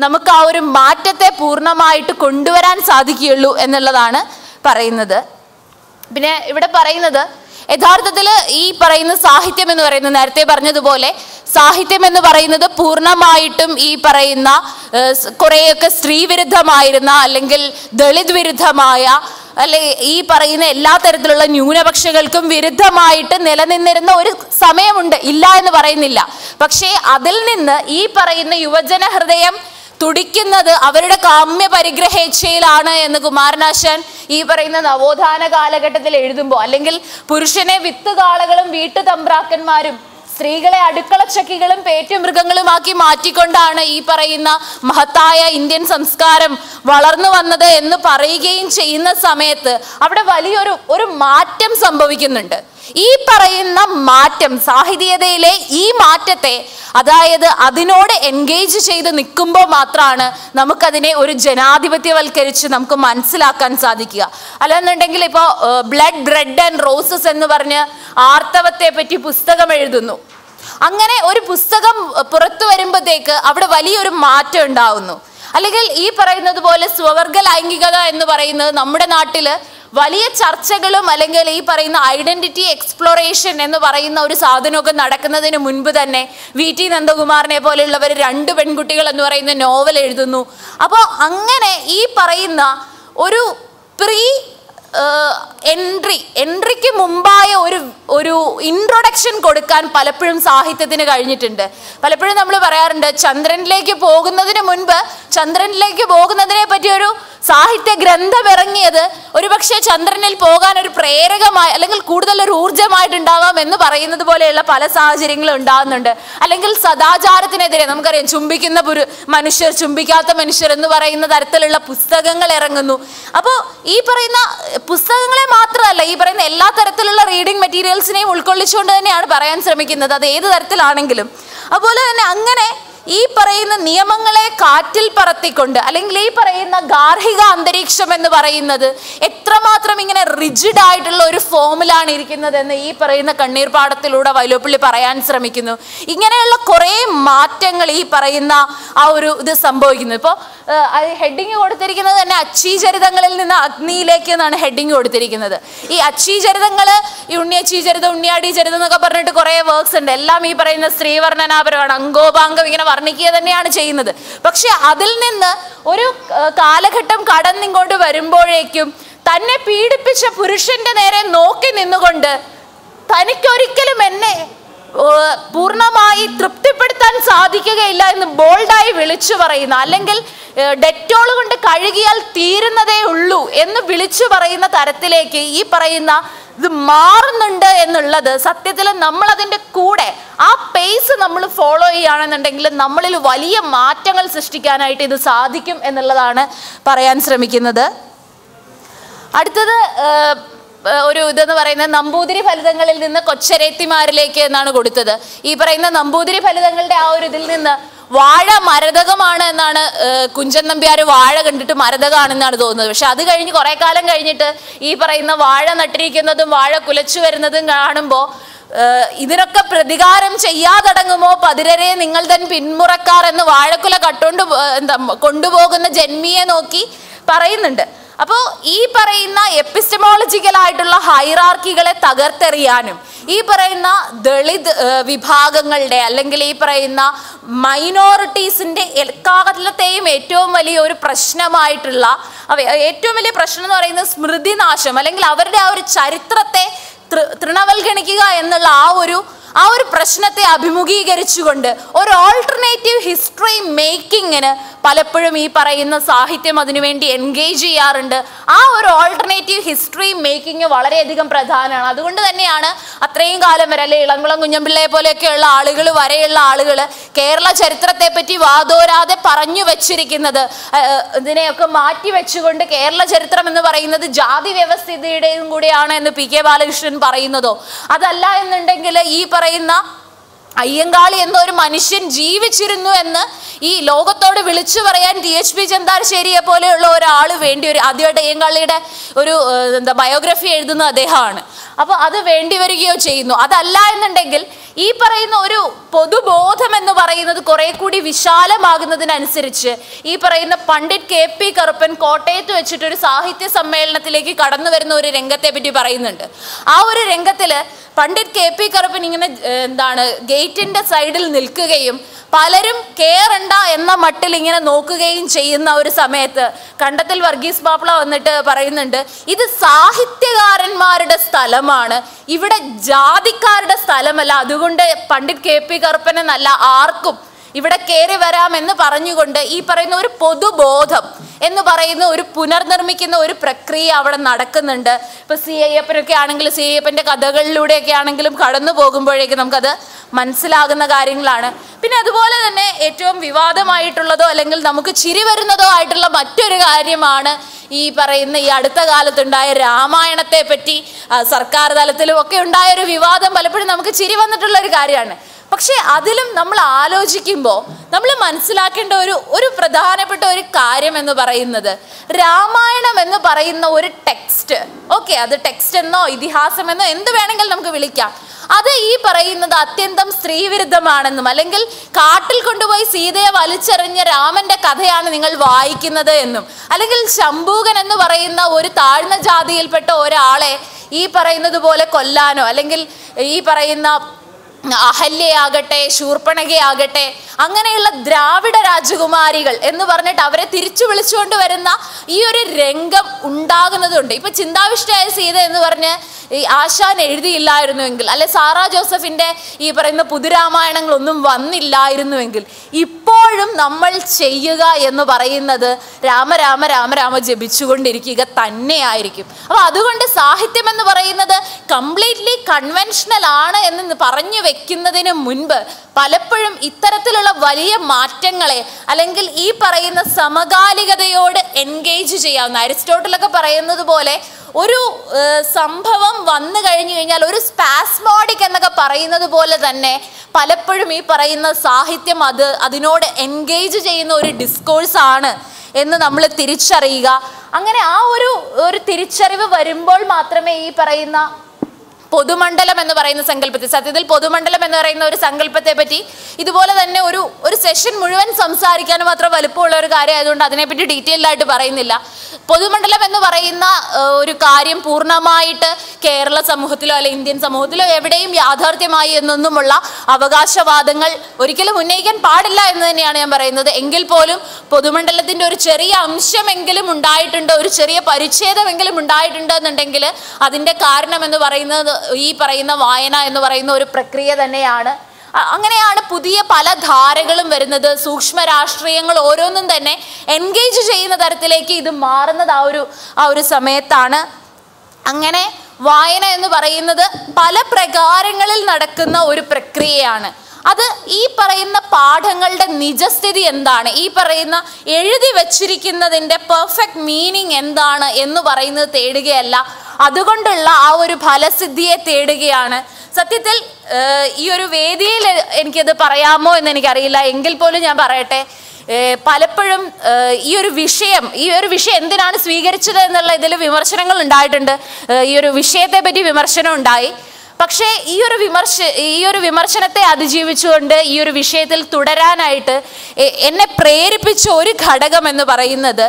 നമുക്ക് ആ ഒരു മാറ്റത്തെ പൂർണ്ണമായിട്ട് കൊണ്ടുവരാൻ സാധിക്കുകയുള്ളൂ എന്നുള്ളതാണ് പറയുന്നത്. പിന്നെ ഇവിടെ പറയുന്നത് യഥാർത്ഥത്തിൽ ഈ പറയുന്ന സാഹിത്യം എന്ന് പറയുന്നത് നേരത്തെ പറഞ്ഞതുപോലെ സാഹിത്യം എന്ന് പറയുന്നത് പൂർണ്ണമായിട്ടും ഈ പറയുന്ന കുറേയൊക്കെ സ്ത്രീവിരുദ്ധമായിരുന്ന അല്ലെങ്കിൽ ദളിത് വിരുദ്ധമായ അല്ലെ ഈ പറയുന്ന എല്ലാ തരത്തിലുള്ള ന്യൂനപക്ഷങ്ങൾക്കും വിരുദ്ധമായിട്ട് നിലനിന്നിരുന്ന ഒരു സമയമുണ്ട്, ഇല്ല എന്ന് പറയുന്നില്ല. പക്ഷേ അതിൽ നിന്ന് ഈ പറയുന്ന യുവജന ഹൃദയം തുടിക്കുന്നത് അവരുടെ കാമ്യ പരിഗ്രഹേച്ഛയിലാണ് എന്ന് കുമാരനാശാൻ ഈ പറയുന്ന നവോത്ഥാന കാലഘട്ടത്തിൽ എഴുതുമ്പോൾ, അല്ലെങ്കിൽ പുരുഷനെ വിത്തുകാളകളും വീട്ടുതമ്പ്രാക്കന്മാരും സ്ത്രീകളെ അടുക്കളച്ചക്കികളും പേറ്റുമൃഗങ്ങളുമാക്കി മാറ്റിക്കൊണ്ടാണ് ഈ പറയുന്ന മഹത്തായ ഇന്ത്യൻ സംസ്കാരം വളർന്നു വന്നത് എന്ന് പറയുകയും ചെയ്യുന്ന സമയത്ത് അവിടെ വലിയൊരു ഒരു മാറ്റം സംഭവിക്കുന്നുണ്ട്. ഈ പറയുന്ന മാറ്റം, സാഹിത്യതയിലെ ഈ മാറ്റത്തെ, അതായത് അതിനോട് എൻഗേജ് ചെയ്ത് നിൽക്കുമ്പോൾ മാത്രമാണ് നമുക്കതിനെ ഒരു ജനാധിപത്യവൽക്കരിച്ച് നമുക്ക് മനസ്സിലാക്കാൻ സാധിക്കുക. അല്ലെന്നുണ്ടെങ്കിൽ ഇപ്പോൾ ബ്ലഡ് ബ്രെഡ് ആൻഡ് റോസസ് എന്ന് പറഞ്ഞ് ആർത്തവത്തെ പറ്റി പുസ്തകം എഴുതുന്നു. അങ്ങനെ ഒരു പുസ്തകം പുറത്തു വരുമ്പോഴത്തേക്ക് അവിടെ വലിയൊരു മാറ്റം ഉണ്ടാവുന്നു. അല്ലെങ്കിൽ ഈ പറയുന്നത് പോലെ സ്വവർഗ ലൈംഗികത എന്ന് പറയുന്നത് നമ്മുടെ നാട്ടില് വലിയ ചർച്ചകളും അല്ലെങ്കിൽ ഈ പറയുന്ന ഐഡന്റിറ്റി എക്സ്പ്ലോറേഷൻ എന്ന് പറയുന്ന ഒരു സാധനമൊക്കെ നടക്കുന്നതിന് മുൻപ് തന്നെ വി ടി നന്ദകുമാറിനെ പോലെയുള്ളവർ രണ്ട് പെൺകുട്ടികൾ എന്ന് പറയുന്ന നോവൽ എഴുതുന്നു. അപ്പോൾ അങ്ങനെ ഈ പറയുന്ന ഒരു പ്രീ എൻട്രി എൻട്രിക്ക് മുമ്പായ ഒരു ഒരു ഇൻട്രൊഡക്ഷൻ കൊടുക്കാൻ പലപ്പോഴും സാഹിത്യത്തിന് കഴിഞ്ഞിട്ടുണ്ട്. പലപ്പോഴും നമ്മൾ പറയാറുണ്ട് ചന്ദ്രനിലേക്ക് പോകുന്നതിന് മുൻപ് ചന്ദ്രനിലേക്ക് പോകുന്നതിനെ പറ്റി ഒരു സാഹിത്യ ഗ്രന്ഥം ഇറങ്ങിയത് ഒരുപക്ഷെ ചന്ദ്രനിൽ പോകാൻ ഒരു പ്രേരകമായി അല്ലെങ്കിൽ കൂടുതൽ ഒരു ഊർജ്ജമായിട്ടുണ്ടാവാം എന്ന് പറയുന്നത് പോലെയുള്ള പല സാഹചര്യങ്ങളും ഉണ്ടാകുന്നുണ്ട്. അല്ലെങ്കിൽ സദാചാരത്തിനെതിരെ നമുക്കറിയാം ചുംബിക്കുന്ന പുരു മനുഷ്യർ ചുംബിക്കാത്ത മനുഷ്യർ എന്ന് പറയുന്ന തരത്തിലുള്ള പുസ്തകങ്ങൾ ഇറങ്ങുന്നു. അപ്പോൾ ഈ പറയുന്ന പുസ്തകങ്ങളെ മാത്രമല്ല ഈ പറയുന്ന എല്ലാ തരത്തിലുള്ള റീഡിംഗ് മെറ്റീരിയൽസിനെയും ഉൾക്കൊള്ളിച്ചുകൊണ്ട് തന്നെയാണ് പറയാൻ ശ്രമിക്കുന്നത്, അത് ഏത് തരത്തിലാണെങ്കിലും. അതുപോലെ തന്നെ അങ്ങനെ ഈ പറയുന്ന നിയമങ്ങളെ കാറ്റിൽ പറത്തിക്കൊണ്ട് അല്ലെങ്കിൽ ഈ പറയുന്ന ഗാർഹിക അന്തരീക്ഷം എന്ന് പറയുന്നത് എത്രമാത്രം ഇങ്ങനെ റിജിഡ് ആയിട്ടുള്ള ഒരു ഫോമിലാണ് ഇരിക്കുന്നതെന്ന് ഈ പറയുന്ന കണ്ണീർപ്പാടത്തിലൂടെ വൈലോപ്പിള്ളി പറയാൻ ശ്രമിക്കുന്നു. ഇങ്ങനെയുള്ള കുറേ മാറ്റങ്ങൾ ഈ പറയുന്ന ആ ഒരു ഇത് സംഭവിക്കുന്നു. ഇപ്പോൾ ഹെഡിങ് കൊടുത്തിരിക്കുന്നത് തന്നെ അച്ചീചരിതങ്ങളിൽ നിന്ന് അഗ്നിയിലേക്ക് എന്നാണ് ഹെഡിങ് കൊടുത്തിരിക്കുന്നത്. ഈ അച്ചീചരിതങ്ങൾ ഈ ഉണ്ണിയച്ചീചരിതം ഉണ്ണിയാടി ചരിതം എന്നൊക്കെ പറഞ്ഞിട്ട് കുറേ വർക്ക്സ് ഉണ്ട്. എല്ലാം ഈ പറയുന്ന സ്ത്രീവർണ്ണനാപരമാണ്, അങ്കോപാംഗം ഇങ്ങനെ വർണ്ണിക്കുക തന്നെയാണ് ചെയ്യുന്നത്. പക്ഷെ അതിൽ നിന്ന് ഒരു കാലഘട്ടം കടന്നിങ്ങോട്ട് വരുമ്പോഴേക്കും തന്നെ പീഡിപ്പിച്ച പുരുഷന്റെ നേരെ നോക്കി നിന്നുകൊണ്ട് തനിക്കൊരിക്കലും എന്നെ പൂർണ്ണമായി തൃപ്തിപ്പെടുത്താൻ സാധിക്കുകയില്ല എന്ന് ബോൾഡായി വിളിച്ചു പറയുന്ന, അല്ലെങ്കിൽ ഡെറ്റോൾ കൊണ്ട് കഴുകിയാൽ തീരുന്നതേ ഉള്ളൂ എന്ന് വിളിച്ചു പറയുന്ന തരത്തിലേക്ക് ഈ പറയുന്ന ഇത് മാറുന്നുണ്ട് എന്നുള്ളത് സത്യത്തിൽ നമ്മൾ അതിൻ്റെ കൂടെ ആ പേസ് നമ്മൾ ഫോളോ ചെയ്യുകയാണെന്നുണ്ടെങ്കിൽ നമ്മളിൽ വലിയ മാറ്റങ്ങൾ സൃഷ്ടിക്കാനായിട്ട് ഇത് സാധിക്കും എന്നുള്ളതാണ് പറയാൻ ശ്രമിക്കുന്നത്. അടുത്തത് ഒരു ഇതെന്ന് പറയുന്നത് നമ്പൂതിരി ഫലിതങ്ങളിൽ നിന്ന് കൊച്ചരേത്തിമാരിലേക്ക് എന്നാണ് കൊടുത്തത്. ഈ പറയുന്ന നമ്പൂതിരി ഫലിതങ്ങളുടെ ആ ഒരു ഇതിൽ നിന്ന് വാഴ മരതകമാണ് എന്നാണ് കുഞ്ചൻ നമ്പ്യാർ വാഴ കണ്ടിട്ട് മരതകമാണെന്നാണ് തോന്നുന്നത്. പക്ഷെ അത് കഴിഞ്ഞ് കുറെ കാലം കഴിഞ്ഞിട്ട് ഈ പറയുന്ന വാഴ നട്ടിരിക്കുന്നതും വാഴ കുലച്ചു വരുന്നതും കാണുമ്പോൾ ഇതിനൊക്കെ പ്രതികാരം ചെയ്യാതടങ്ങുമോ പതിരരെ നിങ്ങൾ തൻ പിന്മുറക്കാർ എന്ന് വാഴക്കുല കട്ടുകൊണ്ട് എന്താ കൊണ്ടുപോകുന്ന ജന്മിയെ നോക്കി പറയുന്നുണ്ട്. അപ്പോൾ ഈ പറയുന്ന എപ്പിസ്റ്റമോളജിക്കൽ ആയിട്ടുള്ള ഹൈറാർക്കികളെ തകർത്തെറിയാനും ഈ പറയുന്ന ദളിത് വിഭാഗങ്ങളുടെ അല്ലെങ്കിൽ ഈ പറയുന്ന മൈനോറിറ്റീസിൻ്റെ എക്കാലത്തെയും ഏറ്റവും വലിയ ഒരു പ്രശ്നമായിട്ടുള്ള ഏറ്റവും വലിയ പ്രശ്നം എന്ന് പറയുന്നത് സ്മൃതിനാശം അല്ലെങ്കിൽ അവരുടെ ആ ഒരു ചരിത്രത്തെ തൃണവൽഗണിക്കുക എന്നുള്ള ആ ഒരു ആ ഒരു പ്രശ്നത്തെ അഭിമുഖീകരിച്ചുകൊണ്ട് ഒരു ഓൾട്ടർനേറ്റീവ് ഹിസ്റ്ററി മേക്കിങ്ങിന് പലപ്പോഴും ഈ പറയുന്ന സാഹിത്യം അതിനുവേണ്ടി എൻഗേജ് ചെയ്യാറുണ്ട്. ആ ഒരു ഓൾട്ടർനേറ്റീവ് ഹിസ്റ്ററി മേക്കിങ് വളരെയധികം പ്രധാനമാണ്. അതുകൊണ്ട് തന്നെയാണ് അത്രയും കാലം വരെ അല്ലെ ഇളംകുളം കുഞ്ഞമ്പിള്ളയെ പോലെയൊക്കെയുള്ള ആളുകൾ വരെയുള്ള ആളുകൾ കേരള ചരിത്രത്തെ പറ്റി വാതോരാതെ പറഞ്ഞു വെച്ചിരിക്കുന്നത്. ഇതിനെയൊക്കെ മാറ്റി വെച്ചുകൊണ്ട് കേരള ചരിത്രം എന്ന് പറയുന്നത് ജാതി വ്യവസ്ഥയുടെയും കൂടിയാണ് എന്ന് പി കെ ബാലകൃഷ്ണൻ പറയുന്നതോ അതല്ല എന്നുണ്ടെങ്കിൽ ഈ പറയുന്ന അയ്യങ്കാളി എന്ന ഒരു മനുഷ്യൻ ജീവിച്ചിരുന്നു എന്ന് ഈ ലോകത്തോട് വിളിച്ചു പറയാൻ ടി എച്ച് പി ചെന്താശ്ശേരിയെ പോലെയുള്ള ഒരാൾ വേണ്ടി ഒരു ആദ്യമായിട്ട് അയ്യങ്കാളിയുടെ ഒരു എന്താ ബയോഗ്രഫി എഴുതുന്ന അദ്ദേഹമാണ്. അപ്പോൾ അത് വേണ്ടി വരികയോ ചെയ്യുന്നു. അതല്ല എന്നുണ്ടെങ്കിൽ ഈ പറയുന്ന ഒരു പൊതുബോധം എന്ന് പറയുന്നത് കുറെ കൂടി വിശാലമാകുന്നതിനനുസരിച്ച് ഈ പറയുന്ന പണ്ഡിറ്റ് കെ പി കറുപ്പൻ കോട്ടയത്ത് വെച്ചിട്ട് ഒരു സാഹിത്യ സമ്മേളനത്തിലേക്ക് കടന്നു വരുന്ന ഒരു രംഗത്തെ പറ്റി പറയുന്നുണ്ട്. ആ ഒരു രംഗത്തിൽ പണ്ഡിറ്റ് കെ പി കറുപ്പൻ ഇങ്ങനെ എന്താണ് ഗേറ്റിന്റെ സൈഡിൽ നിൽക്കുകയും പലരും കേറണ്ട എന്ന മട്ടിൽ ഇങ്ങനെ നോക്കുകയും ചെയ്യുന്ന ഒരു സമയത്ത് കണ്ടത്തിൽ വർഗീസ് മാപ്പിള വന്നിട്ട് പറയുന്നുണ്ട്, ഇത് സാഹിത്യകാരന്മാരുടെ സ്ഥലമാണ്, ഇവിടെ ജാതിക്കാരുടെ സ്ഥലമല്ല, അതുകൊണ്ട് പണ്ഡിറ്റ് കെ പി കറുപ്പൻ എന്നല്ല ആർക്കും ഇവിടെ കയറി വരാമെന്ന് പറഞ്ഞുകൊണ്ട് ഈ പറയുന്ന ഒരു പൊതുബോധം എന്ന് പറയുന്ന ഒരു പുനർനിർമ്മിക്കുന്ന ഒരു പ്രക്രിയ അവിടെ നടക്കുന്നുണ്ട്. ഇപ്പൊ സി അയ്യപ്പനൊക്കെ ആണെങ്കിലും സി അയ്യപ്പന്റെ കഥകളിലൂടെയൊക്കെ ആണെങ്കിലും കടന്നു പോകുമ്പോഴേക്കും നമുക്കത് മനസ്സിലാകുന്ന കാര്യങ്ങളാണ്. പിന്നെ അതുപോലെ തന്നെ ഏറ്റവും വിവാദമായിട്ടുള്ളതോ അല്ലെങ്കിൽ നമുക്ക് ചിരി വരുന്നതോ ആയിട്ടുള്ള മറ്റൊരു കാര്യമാണ് ഈ പറയുന്ന ഈ അടുത്ത കാലത്തുണ്ടായ രാമായണത്തെ പറ്റി സർക്കാർ തലത്തിലും ഒക്കെ ഉണ്ടായ ഒരു വിവാദം പലപ്പോഴും നമുക്ക് ചിരി വന്നിട്ടുള്ള ഒരു കാര്യമാണ്. പക്ഷെ അതിലും നമ്മൾ ആലോചിക്കുമ്പോൾ നമ്മൾ മനസ്സിലാക്കേണ്ട ഒരു ഒരു പ്രധാനപ്പെട്ട ഒരു കാര്യം എന്ന് പറയുന്നത് രാമായണം എന്ന് പറയുന്ന ഒരു ടെക്സ്റ്റ്, ഓക്കെ, അത് ടെക്സ്റ്റ് എന്നോ ഇതിഹാസം എന്നോ എന്ത് വേണമെങ്കിലും നമുക്ക് വിളിക്കാം, അത് ഈ പറയുന്നത് അത്യന്തം സ്ത്രീവിരുദ്ധമാണെന്നും അല്ലെങ്കിൽ കാട്ടിൽ കൊണ്ടുപോയി സീതയെ വലിച്ചെറിഞ്ഞ രാമന്റെ കഥയാണ് നിങ്ങൾ വായിക്കുന്നത് എന്നും അല്ലെങ്കിൽ ശംഭൂകൻ എന്ന് പറയുന്ന ഒരു താഴ്ന്ന ജാതിയിൽപ്പെട്ട ഒരാളെ ഈ പറയുന്നത് പോലെ കൊല്ലാനോ അല്ലെങ്കിൽ ഈ പറയുന്ന അഹല്യയാകട്ടെ ശൂർപ്പണഖയാകട്ടെ അങ്ങനെയുള്ള ദ്രാവിഡ രാജകുമാരികൾ എന്ന് പറഞ്ഞിട്ട് അവരെ തിരിച്ചു വിളിച്ചുകൊണ്ട് വരുന്ന ഈ ഒരു രംഗം ഉണ്ടാകുന്നതുണ്ട്. ഇപ്പൊ ചിന്താവിഷ്ടയായ സീത എന്ന് പറഞ്ഞ് ഈ ആശാൻ എഴുതിയില്ലായിരുന്നുവെങ്കിൽ അല്ലെ സാറാ ജോസഫിന്റെ ഈ പറയുന്ന പുതുരാമായണങ്ങളൊന്നും വന്നില്ലായിരുന്നുവെങ്കിൽ ഇപ്പോഴും നമ്മൾ ചെയ്യുക എന്ന് പറയുന്നത് രാമ രാമ രാമ രാമ ജപിച്ചുകൊണ്ടിരിക്കുക തന്നെയായിരിക്കും. അപ്പൊ അതുകൊണ്ട് സാഹിത്യം എന്ന് പറയുന്നത് കംപ്ലീറ്റ്ലി കൺവെൻഷണൽ ആണ് എന്ന് പറഞ്ഞു വെക്കുന്നതിന് മുൻപ് പലപ്പോഴും ഇത്തരത്തിലുള്ള വലിയ മാറ്റങ്ങളെ അല്ലെങ്കിൽ ഈ പറയുന്ന സമകാലികതയോട് എൻഗേജ് ചെയ്യാവുന്ന അരിസ്റ്റോട്ടിലൊക്കെ പറയുന്നത് പോലെ ഒരു സംഭവം വന്നു കഴിഞ്ഞു കഴിഞ്ഞാൽ ഒരു സ്പാസ്മോഡിക് എന്നൊക്കെ പറയുന്നത് പോലെ തന്നെ പലപ്പോഴും ഈ പറയുന്ന സാഹിത്യം അത് അതിനോട് എൻഗേജ് ചെയ്യുന്ന ഒരു ഡിസ്കോഴ്സ് ആണ് എന്ന് നമ്മൾ തിരിച്ചറിയുക. അങ്ങനെ ആ ഒരു ഒരു തിരിച്ചറിവ് വരുമ്പോൾ മാത്രമേ ഈ പറയുന്ന പൊതുമണ്ഡലം എന്ന് പറയുന്ന സങ്കല്പത്തെ, സത്യത്തിൽ പൊതുമണ്ഡലം എന്ന് പറയുന്ന ഒരു സങ്കല്പത്തെ പറ്റി ഇതുപോലെ തന്നെ ഒരു ഒരു സെഷൻ മുഴുവൻ സംസാരിക്കാനും അത്ര വലുപ്പമുള്ള ഒരു കാര്യം ആയതുകൊണ്ട് അതിനെപ്പറ്റി ഡീറ്റെയിൽഡ് ആയിട്ട് പറയുന്നില്ല. പൊതുമണ്ഡലം എന്ന് പറയുന്ന ഒരു കാര്യം പൂർണ്ണമായിട്ട് കേരള സമൂഹത്തിലോ അല്ലെ ഇന്ത്യൻ സമൂഹത്തിലോ എവിടെയും യാഥാർത്ഥ്യമായി എന്നൊന്നുമുള്ള അവകാശവാദങ്ങൾ ഒരിക്കലും ഉന്നയിക്കാൻ പാടില്ല എന്ന് തന്നെയാണ് ഞാൻ പറയുന്നത്. എങ്കിൽ പോലും പൊതുമണ്ഡലത്തിന്റെ ഒരു ചെറിയ അംശമെങ്കിലും ഉണ്ടായിട്ടുണ്ട്, ഒരു ചെറിയ പരിച്ഛേദമെങ്കിലും ഉണ്ടായിട്ടുണ്ട് എന്നുണ്ടെങ്കിൽ അതിന്റെ കാരണം എന്ന് പറയുന്നത് ഈ പറയുന്ന വായന എന്ന് പറയുന്ന ഒരു പ്രക്രിയ തന്നെയാണ്. അങ്ങനെയാണ് പുതിയ പല ധാരകളും വരുന്നത്. സൂക്ഷ്മ രാഷ്ട്രീയങ്ങൾ ഓരോന്നും തന്നെ എൻഗേജ് ചെയ്യുന്ന തരത്തിലേക്ക് ഇത് മാറുന്നത് ആ ഒരു ആ ഒരു സമയത്താണ്. അങ്ങനെ വായന എന്ന് പറയുന്നത് പല പ്രകാരങ്ങളിൽ നടക്കുന്ന ഒരു പ്രക്രിയയാണ്. അത് ഈ പറയുന്ന പാഠങ്ങളുടെ നിജസ്ഥിതി എന്താണ്, ഈ പറയുന്ന എഴുതി വച്ചിരിക്കുന്നതിൻ്റെ പെർഫെക്റ്റ് മീനിങ് എന്താണ് എന്ന് പറയുന്നത് തേടുകയല്ല, അതുകൊണ്ടുള്ള ആ ഒരു ഫലസിദ്ധിയെ തേടുകയാണ്. സത്യത്തിൽ ഈ ഒരു വേദിയിൽ എനിക്കത് പറയാമോ എന്ന് എനിക്കറിയില്ല, എങ്കിൽ പോലും ഞാൻ പറയട്ടെ, പലപ്പോഴും ഈ ഒരു വിഷയം ഈ ഒരു വിഷയം എന്തിനാണ് സ്വീകരിച്ചത് എന്നുള്ള ഇതിൽ വിമർശനങ്ങൾ ഉണ്ടായിട്ടുണ്ട്. ഈ ഒരു വിഷയത്തെ പറ്റി വിമർശനം ഉണ്ടായി. പക്ഷേ ഈ ഒരു വിമർശ ഈ ഒരു വിമർശനത്തെ അതിജീവിച്ചുകൊണ്ട് ഈ ഒരു വിഷയത്തിൽ തുടരാനായിട്ട് എന്നെ പ്രേരിപ്പിച്ച ഒരു ഘടകം എന്ന് പറയുന്നത്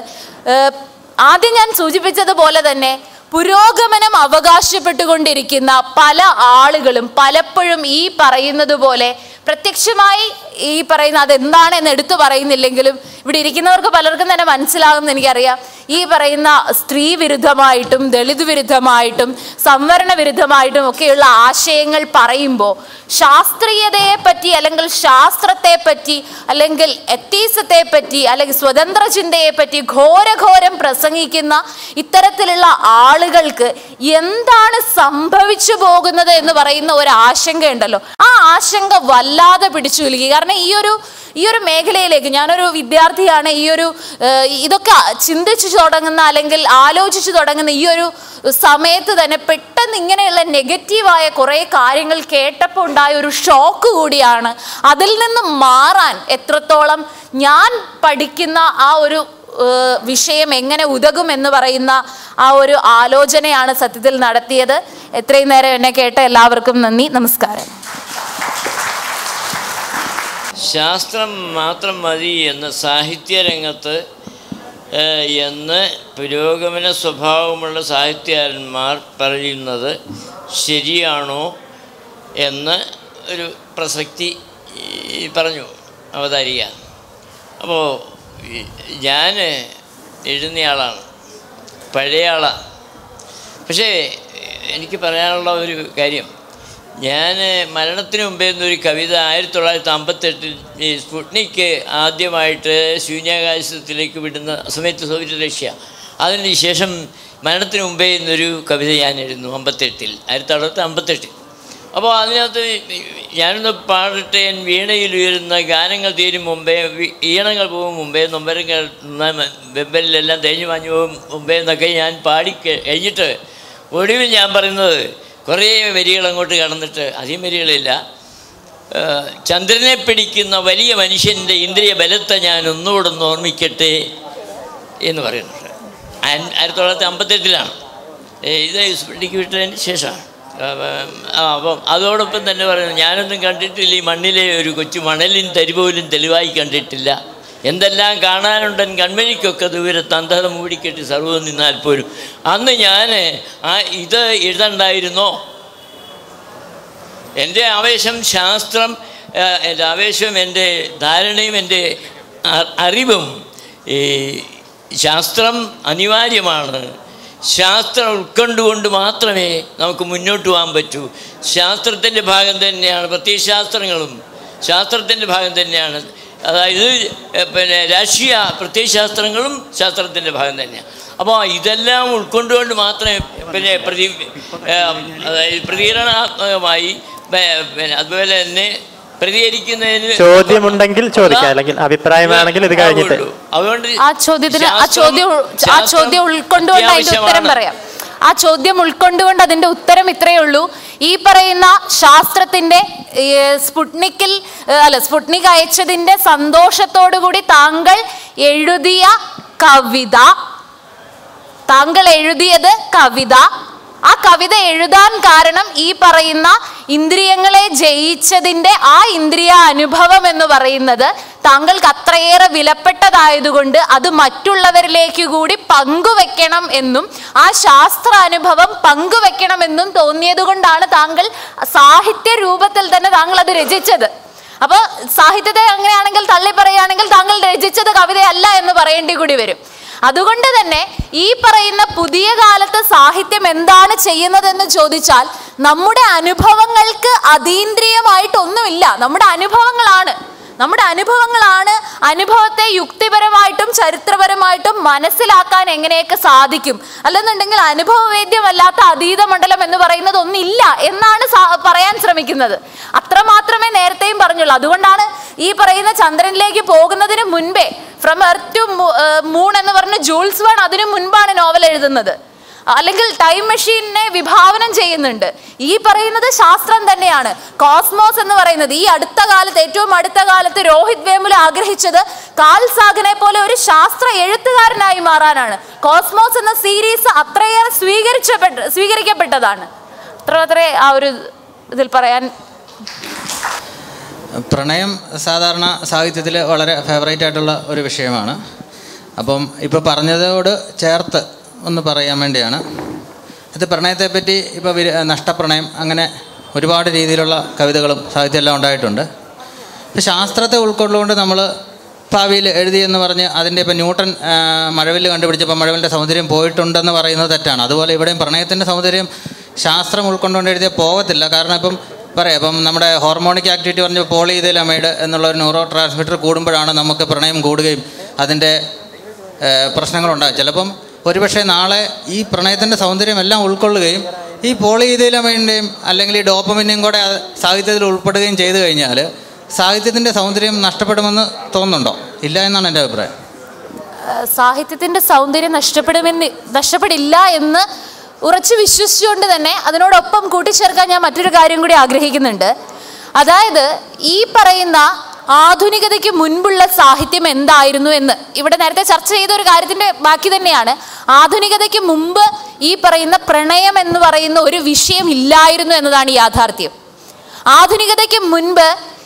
ആദ്യം ഞാൻ സൂചിപ്പിച്ചതുപോലെ തന്നെ പുരോഗമനം അവകാശപ്പെട്ടുകൊണ്ടിരിക്കുന്ന പല ആളുകളും പലപ്പോഴും ഈ പറയുന്നത് പോലെ പ്രത്യക്ഷമായി ഈ പറയുന്ന അതെന്താണ് എന്ന് എടുത്തു പറയുന്നില്ലെങ്കിലും ഇവിടെ ഇരിക്കുന്നവർക്ക് പലർക്കും തന്നെ മനസ്സിലാകുമെന്ന് എനിക്കറിയാം. ഈ പറയുന്ന സ്ത്രീ വിരുദ്ധമായിട്ടും ദളിത് വിരുദ്ധമായിട്ടും സംവരണ വിരുദ്ധമായിട്ടും ഒക്കെയുള്ള ആശയങ്ങൾ പറയുമ്പോൾ ശാസ്ത്രീയതയെ പറ്റി അല്ലെങ്കിൽ ശാസ്ത്രത്തെ പറ്റി അല്ലെങ്കിൽ എത്തീസത്തെ പറ്റി അല്ലെങ്കിൽ സ്വതന്ത്ര ചിന്തയെ പറ്റി ഘോരഘോരം പ്രസംഗിക്കുന്ന ഇത്തരത്തിലുള്ള ആളുകൾക്ക് എന്താണ് സംഭവിച്ചു പോകുന്നത് എന്ന് പറയുന്ന ഒരു ആശങ്കയുണ്ടല്ലോ, ആ ആശങ്ക വല്ലാതെ പിടിച്ചു കുലുക്കി. കാരണം ഈ ഒരു ഈ ഒരു മേഖലയിലേക്ക് ഞാനൊരു വിദ്യാർത്ഥിയാണ്. ഈ ഒരു ഇതൊക്കെ ചിന്തിച്ചു തുടങ്ങുന്ന അല്ലെങ്കിൽ ആലോചിച്ചു തുടങ്ങുന്ന ഈ ഒരു സമയത്ത് തന്നെ പെട്ടെന്ന് ഇങ്ങനെയുള്ള നെഗറ്റീവായ കുറേ കാര്യങ്ങൾ കേട്ടപ്പോൾ ഉണ്ടായ ഒരു ഷോക്ക് കൂടിയാണ്. അതിൽ നിന്ന് മാറാൻ എത്രത്തോളം ഞാൻ പഠിക്കുന്ന ആ ഒരു വിഷയം എങ്ങനെ ഉതകും എന്ന് പറയുന്ന ആ ഒരു ആലോചനയാണ് സത്യത്തിൽ നടത്തിയത്. എത്രയും നേരം എന്നെ കേട്ട എല്ലാവർക്കും നന്ദി, നമസ്കാരം. ശാസ്ത്രം മാത്രം മതി എന്ന് സാഹിത്യരംഗത്ത് എന്ന് പുരോഗമന സ്വഭാവമുള്ള സാഹിത്യകാരന്മാർ പറയുന്നത് ശരിയാണോ എന്ന് ഒരു പ്രസക്തി പറഞ്ഞു അവതാരിക. അപ്പോൾ ഞാൻ എഴുതുന്നയാളാണ്, പഴയ ആളാണ്. പക്ഷേ എനിക്ക് പറയാനുള്ള ഒരു കാര്യം, ഞാൻ മരണത്തിന് മുമ്പേ എന്നൊരു കവിത ആയിരത്തി തൊള്ളായിരത്തി അമ്പത്തെട്ടിൽ ഈ സ്പുട്നിക് ആദ്യമായിട്ട് ശൂന്യാകാശത്തിലേക്ക് വിടുന്ന സമയത്ത് സോവിയറ്റ് റഷ്യ, അതിന് ശേഷം മരണത്തിന് മുമ്പേ എന്നൊരു കവിത ഞാൻ എഴുതുന്നു അമ്പത്തെട്ടിൽ ആയിരത്തി തൊള്ളായിരത്തി അമ്പത്തെട്ടിൽ. അപ്പോൾ അതിനകത്ത് ഞാനൊന്ന് പാടട്ടെ, ഞാൻ വീണയിൽ ഉയരുന്ന ഗാനങ്ങൾ തീരും മുമ്പേ, ഈണങ്ങൾ പോകും മുമ്പേ, നൊമ്പരങ്ങൾ വെമ്പലിലെല്ലാം തേഞ്ഞു മാഞ്ഞു പോകും മുമ്പേ എന്നൊക്കെ ഞാൻ പാടി കഴിഞ്ഞിട്ട് ഒടുവിൽ ഞാൻ പറയുന്നത് കുറേ വരികൾ അങ്ങോട്ട് കടന്നിട്ട്, അധികം വരികളില്ല, ചന്ദ്രനെ പിടിക്കുന്ന വലിയ മനുഷ്യൻ്റെ ഇന്ദ്രിയ ബലത്തെ ഞാൻ ഒന്നുകൂടൊന്ന് ഓർമ്മിക്കട്ടെ എന്ന് പറയുന്നുണ്ട്. ആയിരത്തി തൊള്ളായിരത്തി അമ്പത്തെട്ടിലാണ് ഇത് സ്പുട്നിക് വിട്ടതിന് ശേഷമാണ്. അപ്പം അതോടൊപ്പം തന്നെ പറയുന്നത്, ഞാനൊന്നും കണ്ടിട്ടില്ല ഈ മണ്ണിലെ ഒരു കൊച്ചു മണലിൻ തരി പോലും തെളിവായി കണ്ടിട്ടില്ല, എന്തെല്ലാം കാണാനുണ്ടൻ കൺമണിക്കൊക്കെ ദൂരത്ത് അന്ധത മൂടിക്കെട്ടി സർവ്വം നിന്നാൽ പോലും. അന്ന് ഞാൻ ആ ഇത് എഴുതണ്ടായിരുന്നോ? എൻ്റെ ആവേശം ശാസ്ത്രം, എൻ്റെ ആവേശം എൻ്റെ ധാരണയും എൻ്റെ അറിവും, ഈ ശാസ്ത്രം അനിവാര്യമാണ്. ശാസ്ത്രം ഉൾക്കൊണ്ടുകൊണ്ട് മാത്രമേ നമുക്ക് മുന്നോട്ട് പോകാൻ പറ്റൂ. ശാസ്ത്രത്തിൻ്റെ ഭാഗം തന്നെയാണ് പ്രത്യയശാസ്ത്രങ്ങളും, ശാസ്ത്രത്തിൻ്റെ ഭാഗം തന്നെയാണ്. അതായത് പിന്നെ രാഷ്ട്രീയ പ്രത്യയശാസ്ത്രങ്ങളും ശാസ്ത്രത്തിൻ്റെ ഭാഗം തന്നെയാണ്. അപ്പോൾ ഇതെല്ലാം ഉൾക്കൊണ്ടുകൊണ്ട് മാത്രമേ പിന്നെ പ്രതി അതായത് പ്രതികരണാത്മകമായി പിന്നെ അതുപോലെ തന്നെ പ്രതികരിക്കുന്നതിന് ചോദ്യമുണ്ടെങ്കിൽ ചോദിക്കാം, അല്ലെങ്കിൽ അഭിപ്രായമാണെങ്കിൽ ഇത് കഴിഞ്ഞിട്ട്. അതുകൊണ്ട് ആ ചോദ്യത്തിന് ആ ചോദ്യം ആ ചോദ്യം ഉൾക്കൊണ്ടുകൊണ്ട് അതിന്റെ ഉത്തരം പറയാം. ആ ചോദ്യം ഉൾക്കൊണ്ടുകൊണ്ട് അതിന്റെ ഉത്തരം ഇത്രയേ ഉള്ളൂ. ഈ പറയുന്ന ശാസ്ത്രത്തിന്റെ സ്പുട്നിക്കിൽ അല്ല സ്പുട്നിക് അയച്ചതിന്റെ സന്തോഷത്തോടു കൂടി താങ്കൾ എഴുതിയ കവിത, താങ്കൾ എഴുതിയത് കവിത, ആ കവിത എഴുതാൻ കാരണം ഈ പറയുന്ന ഇന്ദ്രിയങ്ങളെ ജയിച്ചതിൻ്റെ ആ ഇന്ദ്രിയ അനുഭവം എന്ന് പറയുന്നത് താങ്കൾക്ക് അത്രയേറെ വിലപ്പെട്ടതായതുകൊണ്ട് അത് മറ്റുള്ളവരിലേക്ക് കൂടി പങ്കുവെക്കണം എന്നും ആ ശാസ്ത്ര അനുഭവം പങ്കുവെക്കണമെന്നും തോന്നിയത് കൊണ്ടാണ് താങ്കൾ സാഹിത്യ രൂപത്തിൽ തന്നെ താങ്കൾ അത് രചിച്ചത്. അപ്പോൾ സാഹിത്യത്തെ അങ്ങനെയാണെങ്കിൽ തള്ളി പറയുകയാണെങ്കിൽ താങ്കൾ രചിച്ചത് കവിതയല്ല എന്ന് പറയേണ്ടി കൂടി വരും. അതുകൊണ്ട് തന്നെ ഈ പറയുന്ന പുതിയ കാലത്ത് സാഹിത്യം എന്താണ് ചെയ്യുന്നതെന്ന് ചോദിച്ചാൽ നമ്മുടെ അനുഭവങ്ങൾക്ക് അതീന്ദ്രിയമായിട്ടൊന്നുമില്ല. നമ്മുടെ അനുഭവങ്ങളാണ് നമ്മുടെ അനുഭവങ്ങളാണ് അനുഭവത്തെ യുക്തിപരമായിട്ടും ചരിത്രപരമായിട്ടും മനസ്സിലാക്കാൻ എങ്ങനെയൊക്കെ സാധിക്കും. അല്ലെന്നുണ്ടെങ്കിൽ അനുഭവവേദ്യമല്ലാത്ത അതീത മണ്ഡലം എന്ന് പറയുന്നത് ഒന്നില്ല എന്നാണ് പറയാൻ ശ്രമിക്കുന്നത്. അത്രമാത്രമേ നേരത്തെയും പറഞ്ഞുള്ളൂ. അതുകൊണ്ടാണ് ഈ പറയുന്ന ചന്ദ്രനിലേക്ക് പോകുന്നതിന് മുൻപേ ഫ്രം എർത്ത് ടു മൂൺ എന്ന് പറഞ്ഞ ജൂൾസ് വേൺ അതിനു മുൻപാണ് നോവൽ എഴുതുന്നത്. അല്ലെങ്കിൽ ടൈം മെഷീനെ വിഭാവനം ചെയ്യുന്നുണ്ട്. ഈ പറയുന്നത് ശാസ്ത്രം തന്നെയാണ്. കോസ്മോസ് എന്ന് പറയുന്നത് ഈ അടുത്ത കാലത്ത് ഏറ്റവും അടുത്ത കാലത്ത് രോഹിത് വേമുല ആഗ്രഹിച്ചത് കാൽ സാഗനെ പോലെ ഒരു ശാസ്ത്ര എഴുത്തുകാരനായി മാറാനാണ്. കോസ്മോസ് എന്ന സീരീസ് അത്രയേറെ സ്വീകരിച്ചപ്പെട്ട സ്വീകരിക്കപ്പെട്ടതാണ്. അത്ര അത്രേ ആ ഒരു ഇതിൽ പറയാൻ. പ്രണയം സാധാരണ സാഹിത്യത്തിൽ വളരെ ഫേവറേറ്റ് ആയിട്ടുള്ള ഒരു വിഷയമാണ്. അപ്പം ഇപ്പോൾ പറഞ്ഞതോട് ചേർത്ത് ഒന്ന് പറയാൻ വേണ്ടിയാണ്. ഇത് പ്രണയത്തെപ്പറ്റി ഇപ്പോൾ നഷ്ടപ്രണയം അങ്ങനെ ഒരുപാട് രീതിയിലുള്ള കവിതകളും സാഹിത്യമെല്ലാം ഉണ്ടായിട്ടുണ്ട്. ഇപ്പോൾ ശാസ്ത്രത്തെ ഉൾക്കൊള്ളുകൊണ്ട് നമ്മൾ ഭാവിയിൽ എഴുതിയെന്ന് പറഞ്ഞ് അതിൻ്റെ ഇപ്പം ന്യൂട്ടൺ മഴവില്ല് കണ്ടുപിടിച്ചപ്പോൾ മഴവില്ലിൻ്റെ സൗന്ദര്യം പോയിട്ടുണ്ടെന്ന് പറയുന്നത് തെറ്റാണ്. അതുപോലെ ഇവിടെയും പ്രണയത്തിൻ്റെ സൗന്ദര്യം ശാസ്ത്രം ഉൾക്കൊണ്ടുകൊണ്ട് എഴുതിയാൽ പോകത്തില്ല. കാരണം ഇപ്പം പറയാം, ഇപ്പം നമ്മുടെ ഹോർമോണിക് ആക്ടിവിറ്റി പറഞ്ഞ പോളിഇഥൈലമൈഡ് എന്നുള്ള ഒരു ന്യൂറോ ട്രാൻസ്മിറ്റർ കൂടുമ്പോഴാണ് നമുക്ക് പ്രണയം കൂടുകയും അതിൻ്റെ പ്രശ്നങ്ങളുണ്ടാകും. ചിലപ്പം ഒരുപക്ഷെ നാളെ ഈ പ്രണയത്തിൻ്റെ സൗന്ദര്യം എല്ലാം ഉൾക്കൊള്ളുകയും ഈ പോളിഇഥൈലമൈഡിൻ്റെയും അല്ലെങ്കിൽ ഈ ഡോപ്പമിൻ്റെയും കൂടെ സാഹിത്യത്തിൽ ഉൾപ്പെടുകയും ചെയ്തു കഴിഞ്ഞാൽ സാഹിത്യത്തിൻ്റെ സൗന്ദര്യം നഷ്ടപ്പെടുമെന്ന് തോന്നുന്നുണ്ടോ? ഇല്ല എന്നാണ് എൻ്റെ അഭിപ്രായം. സാഹിത്യത്തിൻ്റെ സൗന്ദര്യം നഷ്ടപ്പെടുമെന്ന് നഷ്ടപ്പെടില്ല എന്ന് ഉറച്ചു വിശ്വസിച്ചുകൊണ്ട് തന്നെ അതിനോടൊപ്പം കൂട്ടിച്ചേർക്കാൻ ഞാൻ മറ്റൊരു കാര്യം കൂടി ആഗ്രഹിക്കുന്നുണ്ട്. അതായത് ഈ പറയുന്ന ആധുനികതയ്ക്ക് മുൻപുള്ള സാഹിത്യം എന്തായിരുന്നു എന്ന് ഇവിടെ നേരത്തെ ചർച്ച ചെയ്ത ഒരു കാര്യത്തിൻ്റെ ബാക്കി തന്നെയാണ്. ആധുനികതയ്ക്ക് മുമ്പ് ഈ പറയുന്ന പ്രണയം എന്ന് പറയുന്ന ഒരു വിഷയം ഇല്ലായിരുന്നു എന്നതാണ് യാഥാർത്ഥ്യം. ആധുനികതയ്ക്ക് മുൻപ്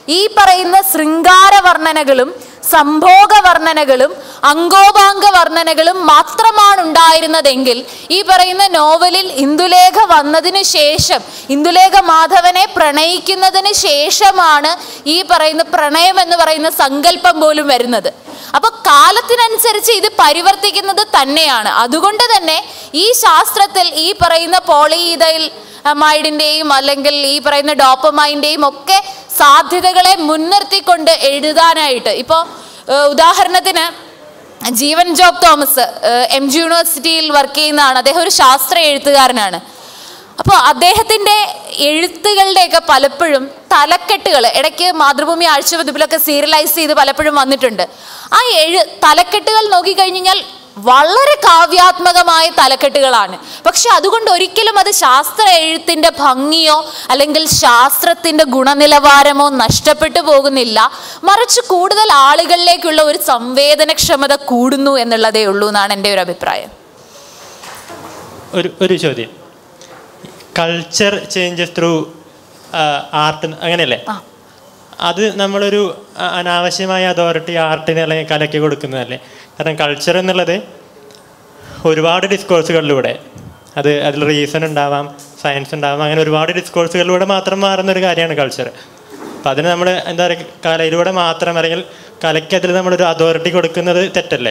ഈ പറയുന്ന ശൃംഗാര വർണ്ണനകളും സംഭോഗ വർണ്ണനകളും അങ്കോപാംഗ വർണ്ണനകളും മാത്രമാണ് ഉണ്ടായിരുന്നതെങ്കിൽ ഈ പറയുന്ന നോവലിൽ ഇന്ദുലേഖ വന്നതിന് ശേഷം, ഇന്ദുലേഖ മാധവനെ പ്രണയിക്കുന്നതിന് ശേഷമാണ് ഈ പറയുന്ന പ്രണയം എന്ന് പറയുന്ന സങ്കല്പം പോലും വരുന്നത്. അപ്പൊ കാലത്തിനനുസരിച്ച് ഇത് പരിവർത്തിക്കുന്നത് തന്നെയാണ്. അതുകൊണ്ട് തന്നെ ഈ ശാസ്ത്രത്തിൽ ഈ പറയുന്ന പോളിഇഥൈൽ മൈഡിൻ്റെയും അല്ലെങ്കിൽ ഈ പറയുന്ന ഡോപ്പമൈൻ്റെയും ഒക്കെ സാധ്യതകളെ മുൻനിർത്തിക്കൊണ്ട് എഴുതാനായിട്ട്, ഇപ്പോൾ ഉദാഹരണത്തിന് ജീവൻ ജോബ് തോമസ് എം ജി യൂണിവേഴ്സിറ്റിയിൽ വർക്ക് ചെയ്യുന്നതാണ്. അദ്ദേഹം ഒരു ശാസ്ത്ര എഴുത്തുകാരനാണ്. അപ്പോൾ അദ്ദേഹത്തിൻ്റെ എഴുത്തുകളുടെയൊക്കെ പലപ്പോഴും തലക്കെട്ടുകൾ ഇടയ്ക്ക് മാതൃഭൂമി ആഴ്ചപതിപ്പിലൊക്കെ സീരിയലൈസ് ചെയ്ത് പലപ്പോഴും വന്നിട്ടുണ്ട്. ആ എഴു തലക്കെട്ടുകൾ നോക്കിക്കഴിഞ്ഞ് കഴിഞ്ഞാൽ വളരെ കാവ്യാത്മകമായ തലക്കെട്ടുകളാണ്. പക്ഷെ അതുകൊണ്ട് ഒരിക്കലും അത് ശാസ്ത്ര എഴുത്തിൻ്റെ ഭംഗിയോ അല്ലെങ്കിൽ ശാസ്ത്രത്തിൻ്റെ ഗുണനിലവാരമോ നഷ്ടപ്പെട്ടു പോകുന്നില്ല. മറിച്ച് കൂടുതൽ ആളുകളിലേക്കുള്ള ഒരു സംവേദനക്ഷമത കൂടുന്നു എന്നുള്ളതേ ഉള്ളൂ എന്നാണ് എൻ്റെ ഒരു അഭിപ്രായം. ഒരു ഒരു ചോദ്യം, കൾച്ചർ ചേഞ്ചസ് ത്രൂ ആർട്ട് അങ്ങനെയല്ലേ? അത് നമ്മളൊരു അനാവശ്യമായ അതോറിറ്റി ആർട്ടിന് അല്ലെങ്കിൽ കലയ്ക്ക് കൊടുക്കുന്നതല്ലേ? കാരണം കൾച്ചർ എന്നുള്ളത് ഒരുപാട് ഡിസ്കോഴ്സുകളിലൂടെ, അത് അതിൽ റീസൺ ഉണ്ടാവാം, സയൻസ് ഉണ്ടാവാം, അങ്ങനെ ഒരുപാട് ഡിസ്കോഴ്സുകളിലൂടെ മാത്രം മാറുന്നൊരു കാര്യമാണ് കൾച്ചർ. അപ്പം അതിന് നമ്മൾ എന്താ പറയുക, കലയിലൂടെ മാത്രം അല്ലെങ്കിൽ കലയ്ക്ക് അതിൽ നമ്മളൊരു അതോറിറ്റി കൊടുക്കുന്നത് തെറ്റല്ലേ?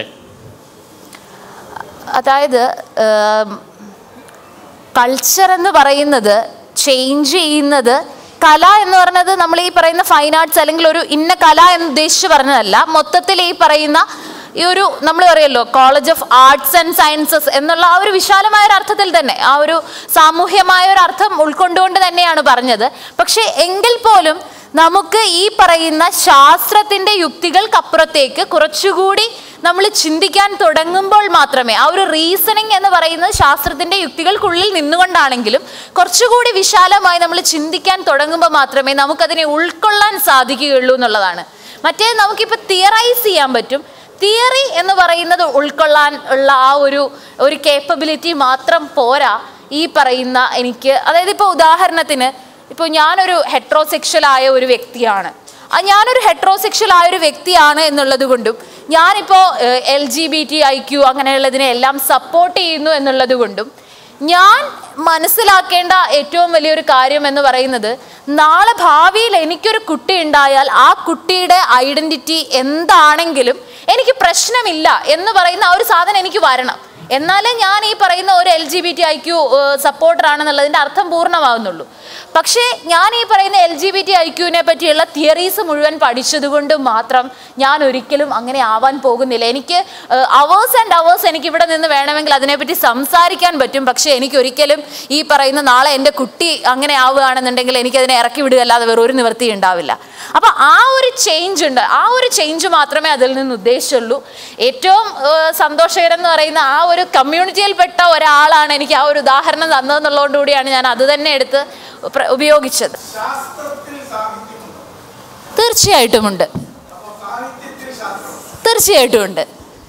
അതായത് കൾച്ചർ എന്ന് പറയുന്നത് ചേഞ്ച് ചെയ്യുന്നത്, കല എന്ന് പറയുന്നത് നമ്മൾ ഈ പറയുന്ന ഫൈൻ ആർട്സ് അല്ലെങ്കിൽ ഒരു ഇന്ന കല എന്ന് ഉദ്ദേശിച്ച് പറഞ്ഞതല്ല. മൊത്തത്തിൽ ഈ പറയുന്ന ഈ ഒരു നമ്മൾ പറയുമല്ലോ college of arts and sciences എന്നുള്ള ആ ഒരു വിശാലമായ ഒരു അർത്ഥത്തിൽ തന്നെ, ആ ഒരു സാമൂഹ്യമായ ഒരു അർത്ഥം ഉൾക്കൊണ്ടുകൊണ്ട് തന്നെയാണ് പറഞ്ഞത്. പക്ഷേ എങ്കിൽ പോലും നമുക്ക് ഈ പറയുന്ന ശാസ്ത്രത്തിൻ്റെ യുക്തികൾക്കപ്പുറത്തേക്ക് കുറച്ചുകൂടി നമ്മൾ ചിന്തിക്കാൻ തുടങ്ങുമ്പോൾ മാത്രമേ, ആ ഒരു റീസണിങ് എന്ന് പറയുന്നത് ശാസ്ത്രത്തിൻ്റെ യുക്തികൾക്കുള്ളിൽ നിന്നുകൊണ്ടാണെങ്കിലും കുറച്ചുകൂടി വിശാലമായി നമ്മൾ ചിന്തിക്കാൻ തുടങ്ങുമ്പോൾ മാത്രമേ നമുക്കതിനെ ഉൾക്കൊള്ളാൻ സാധിക്കുകയുള്ളൂ എന്നുള്ളതാണ്. മറ്റേ നമുക്കിപ്പോൾ തിയറൈസ് ചെയ്യാൻ പറ്റും. തിയറി എന്ന് പറയുന്നത് ഉൾക്കൊള്ളാൻ ഉള്ള ആ ഒരു ഒരു കേപ്പബിലിറ്റി മാത്രം പോരാ ഈ പറയുന്ന എനിക്ക്. അതായത് ഇപ്പോൾ ഉദാഹരണത്തിന്, ഇപ്പോൾ ഞാനൊരു ഹെട്രോസെക്ഷലായ ഒരു വ്യക്തിയാണ്. ഞാനൊരു ഹെട്രോസെക്ഷൽ ആയ ഒരു വ്യക്തിയാണ് എന്നുള്ളത് കൊണ്ടും ഞാനിപ്പോൾ L G B T I Q അങ്ങനെയുള്ളതിനെ എല്ലാം സപ്പോർട്ട് ചെയ്യുന്നു എന്നുള്ളത് കൊണ്ടും ഞാൻ മനസ്സിലാക്കേണ്ട ഏറ്റവും വലിയൊരു കാര്യം എന്ന് പറയുന്നത്, നാളെ ഭാവിയിൽ എനിക്കൊരു കുട്ടി ഉണ്ടായാൽ ആ കുട്ടിയുടെ ഐഡൻറ്റിറ്റി എന്താണെങ്കിലും എനിക്ക് പ്രശ്നമില്ല എന്ന് പറയുന്ന ആ ഒരു സാധനം എനിക്ക് വരണം. എന്നാലേ ഞാൻ ഈ പറയുന്ന ഒരു L G B T I Q സപ്പോർട്ടറാണെന്നുള്ളതിൻ്റെ അർത്ഥം പൂർണ്ണമാകുന്നുള്ളൂ. പക്ഷേ ഞാൻ ഈ പറയുന്ന L G B T I ക്യുവിനെ പറ്റിയുള്ള തിയറീസ് മുഴുവൻ പഠിച്ചതുകൊണ്ട് മാത്രം ഞാൻ ഒരിക്കലും അങ്ങനെ ആവാൻ പോകുന്നില്ല. എനിക്ക് അവേഴ്സ് ആൻഡ് അവേഴ്സ് എനിക്ക് ഇവിടെ നിന്ന് വേണമെങ്കിൽ അതിനെപ്പറ്റി സംസാരിക്കാൻ പറ്റും. പക്ഷേ എനിക്കൊരിക്കലും ഈ പറയുന്ന നാളെ എൻ്റെ കുട്ടി അങ്ങനെ ആവുകയാണെന്നുണ്ടെങ്കിൽ എനിക്കതിനെ ഇറക്കി വിടുകയല്ലാതെ വേറെ ഒരു നിവൃത്തി ഉണ്ടാവില്ല. അപ്പം ആ ഒരു ചേഞ്ച് ഉണ്ട്. ആ ഒരു ചേഞ്ച് മാത്രമേ അതിൽ നിന്ന് ഉദ്ദേശിച്ചുള്ളൂ. ഏറ്റവും സന്തോഷകരം എന്ന് പറയുന്ന ആ ഒരു കമ്മ്യൂണിറ്റിയിൽപ്പെട്ട ഒരാളാണ് എനിക്ക് ആ ഒരു ഉദാഹരണം തന്നതെന്നുള്ളതുകൊണ്ട് കൂടിയാണ് ഞാൻ അത് തന്നെ എടുത്ത് ഉപയോഗിച്ചത്. തീർച്ചയായിട്ടുമുണ്ട്, തീർച്ചയായിട്ടുമുണ്ട്.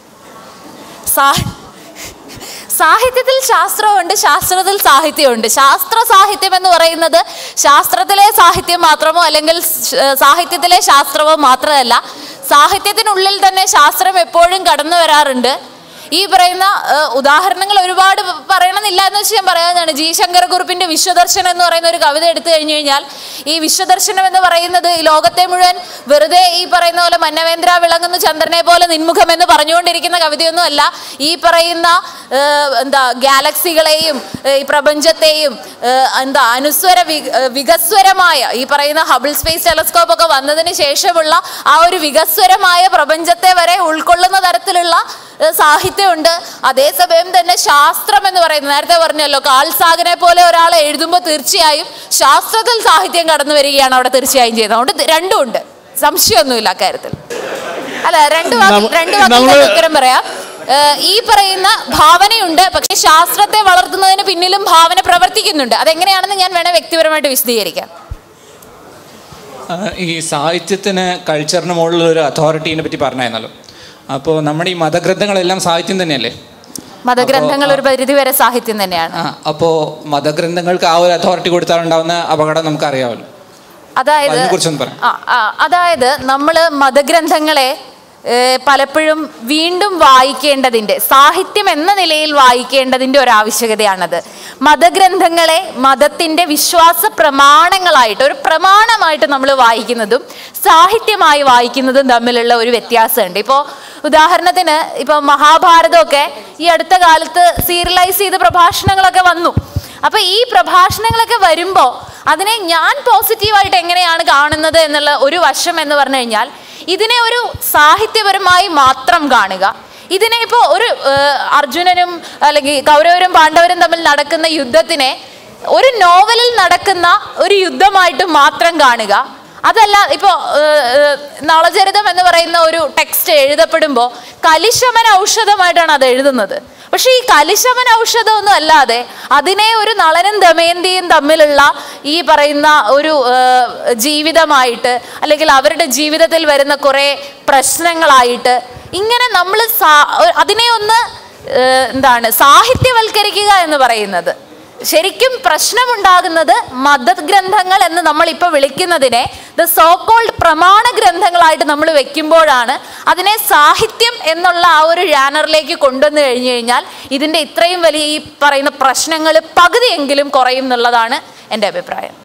സാഹിത്യത്തിൽ ശാസ്ത്രമുണ്ട്, ശാസ്ത്രത്തിൽ സാഹിത്യമുണ്ട്. ശാസ്ത്ര സാഹിത്യം എന്ന് പറയുന്നത് ശാസ്ത്രത്തിലെ സാഹിത്യം മാത്രമോ അല്ലെങ്കിൽ സാഹിത്യത്തിലെ ശാസ്ത്രമോ മാത്രമല്ല, സാഹിത്യത്തിനുള്ളിൽ തന്നെ ശാസ്ത്രം എപ്പോഴും കടന്നു വരാറുണ്ട്. ഈ പറയുന്ന ഉദാഹരണങ്ങൾ ഒരുപാട് പറയണമെന്നില്ല എന്ന് വെച്ച് ഞാൻ പറയാനാണ്. ജി ശങ്കരക്കുറുപ്പിൻ്റെ വിശ്വദർശനം എന്ന് പറയുന്ന ഒരു കവിത എടുത്തു കഴിഞ്ഞു കഴിഞ്ഞാൽ, ഈ വിശ്വദർശനം എന്ന് പറയുന്നത് ഈ ലോകത്തെ മുഴുവൻ വെറുതെ ഈ പറയുന്ന പോലെ മന്നവേന്ദ്ര വിളങ്ങുന്ന ചന്ദ്രനെ പോലെ നിൻമുഖം എന്ന് പറഞ്ഞുകൊണ്ടിരിക്കുന്ന കവിതയൊന്നും അല്ല. ഈ പറയുന്ന എന്താ ഗാലക്സികളെയും ഈ പ്രപഞ്ചത്തെയും എന്താ അനുസ്വര വികസ്വരമായ ഈ പറയുന്ന ഹബിൾ സ്പേസ് ടെലസ്കോപ്പ് ഒക്കെ വന്നതിന് ശേഷമുള്ള ആ ഒരു വികസ്വരമായ പ്രപഞ്ചത്തെ വരെ ഉൾക്കൊള്ളുന്ന തരത്തിലുള്ള സാഹിത്യമുണ്ട്. അതേസമയം തന്നെ ശാസ്ത്രം എന്ന് പറയുന്നത്, നേരത്തെ പറഞ്ഞല്ലോ കാൾ സാഗനെ പോലെ ഒരാളെ എഴുതുമ്പോൾ തീർച്ചയായും ശാസ്ത്രത്തിൽ സാഹിത്യം കടന്നു വരികയാണ് അവിടെ തീർച്ചയായും ചെയ്യുന്നത്. അതുകൊണ്ട് രണ്ടും ഉണ്ട്, സംശയമൊന്നുമില്ല അക്കാര്യത്തിൽ. അല്ല, രണ്ട് വാക്ക് രണ്ട് വാക്കിൽ ഉത്തരം പറയാം. ഈ പറയുന്ന ഭാവനയുണ്ട്, പക്ഷെ ശാസ്ത്രത്തെ വളർത്തുന്നതിന് പിന്നിലും ഭാവന പ്രവർത്തിക്കുന്നുണ്ട്. അതെങ്ങനെയാണെന്ന് ഞാൻ വേണേൽ വ്യക്തിപരമായിട്ട് വിശദീകരിക്കാം. ഈ സാഹിത്യത്തിന് കൾച്ചറിന് മുകളിലുള്ള ഒരു അതോറിറ്റീനെ പറ്റി പറഞ്ഞായിരുന്നല്ലോ. അപ്പോൾ നമ്മുടെ ഈ മതഗ്രന്ഥങ്ങളെല്ലാം സാഹിത്യം തന്നെയല്ലേ? മതഗ്രന്ഥങ്ങൾ ഒരു പരിധി വരെ സാഹിത്യം തന്നെയാണ്. അപ്പോൾ മതഗ്രന്ഥങ്ങൾക്ക് ആ ഒരു അതോറിറ്റി കൊടുത്താൽ ഉണ്ടാവുന്ന അപകടം നമുക്കറിയാമല്ലോ. അതായത് അതായത് നമ്മൾ മതഗ്രന്ഥങ്ങളെ പലപ്പോഴും വീണ്ടും വായിക്കേണ്ടതിൻ്റെ, സാഹിത്യം എന്ന നിലയിൽ വായിക്കേണ്ടതിൻ്റെ ഒരു ആവശ്യകതയാണത്. മതഗ്രന്ഥങ്ങളെ മതത്തിൻ്റെ വിശ്വാസ പ്രമാണങ്ങളായിട്ട്, ഒരു പ്രമാണമായിട്ട് നമ്മൾ വായിക്കുന്നതും സാഹിത്യമായി വായിക്കുന്നതും തമ്മിലുള്ള ഒരു വ്യത്യാസമുണ്ട്. ഇപ്പോൾ ഉദാഹരണത്തിന് ഇപ്പോൾ മഹാഭാരതമൊക്കെ ഈ അടുത്ത കാലത്ത് സീരിയലൈസ് ചെയ്ത പ്രഭാഷണങ്ങളൊക്കെ വന്നു. അപ്പോൾ ഈ പ്രഭാഷണങ്ങളൊക്കെ വരുമ്പോൾ അതിനെ ഞാൻ പോസിറ്റീവായിട്ട് എങ്ങനെയാണ് കാണുന്നത് എന്നുള്ള ഒരു വശം എന്ന് പറഞ്ഞു കഴിഞ്ഞാൽ, ഇതിനെ ഒരു സാഹിത്യപരമായി മാത്രം കാണുക. ഇതിനെ ഇപ്പോൾ ഒരു അർജുനനും അല്ലെങ്കിൽ കൗരവരും പാണ്ഡവരും തമ്മിൽ നടക്കുന്ന യുദ്ധത്തിനെ ഒരു നോവലിൽ നടക്കുന്ന ഒരു യുദ്ധമായിട്ട് മാത്രം കാണുക. അതല്ല, ഇപ്പോൾ നളചരിതം എന്ന് പറയുന്ന ഒരു ടെക്സ്റ്റ് എഴുതപ്പെടുമ്പോൾ കലിശമന ഔഷധമായിട്ടാണ് അത് എഴുതുന്നത്. പക്ഷെ ഈ കലിശമന ഔഷധമൊന്നും അല്ലാതെ അതിനെ ഒരു നളനും ദമയന്തിയും തമ്മിലുള്ള ഈ പറയുന്ന ഒരു ജീവിതമായിട്ട്, അല്ലെങ്കിൽ അവരുടെ ജീവിതത്തിൽ വരുന്ന കുറേ പ്രശ്നങ്ങളായിട്ട് ഇങ്ങനെ നമ്മൾ അതിനെ ഒന്ന് എന്താണ് സാഹിത്യവൽക്കരിക്കുക എന്ന് പറയുന്നത്, ശരിക്കും പ്രശ്നമുണ്ടാകുന്നത് മതഗ്രന്ഥങ്ങൾ എന്ന് നമ്മൾ ഇപ്പോൾ വിളിക്കുന്നതിനെ ദ സോ കോൾഡ് പ്രമാണ ഗ്രന്ഥങ്ങളായിട്ട് നമ്മൾ വെക്കുമ്പോഴാണ് അതിനെ സാഹിത്യം എന്നുള്ള ആ ഒരു ജാനറിലേക്ക് കൊണ്ടുവന്നു കഴിഞ്ഞു കഴിഞ്ഞാൽ ഇതിൻ്റെ ഇത്രയും വലിയ ഈ പറയുന്ന പ്രശ്നങ്ങൾ പകുതിയെങ്കിലും കുറയും എന്നുള്ളതാണ് എൻ്റെ അഭിപ്രായം.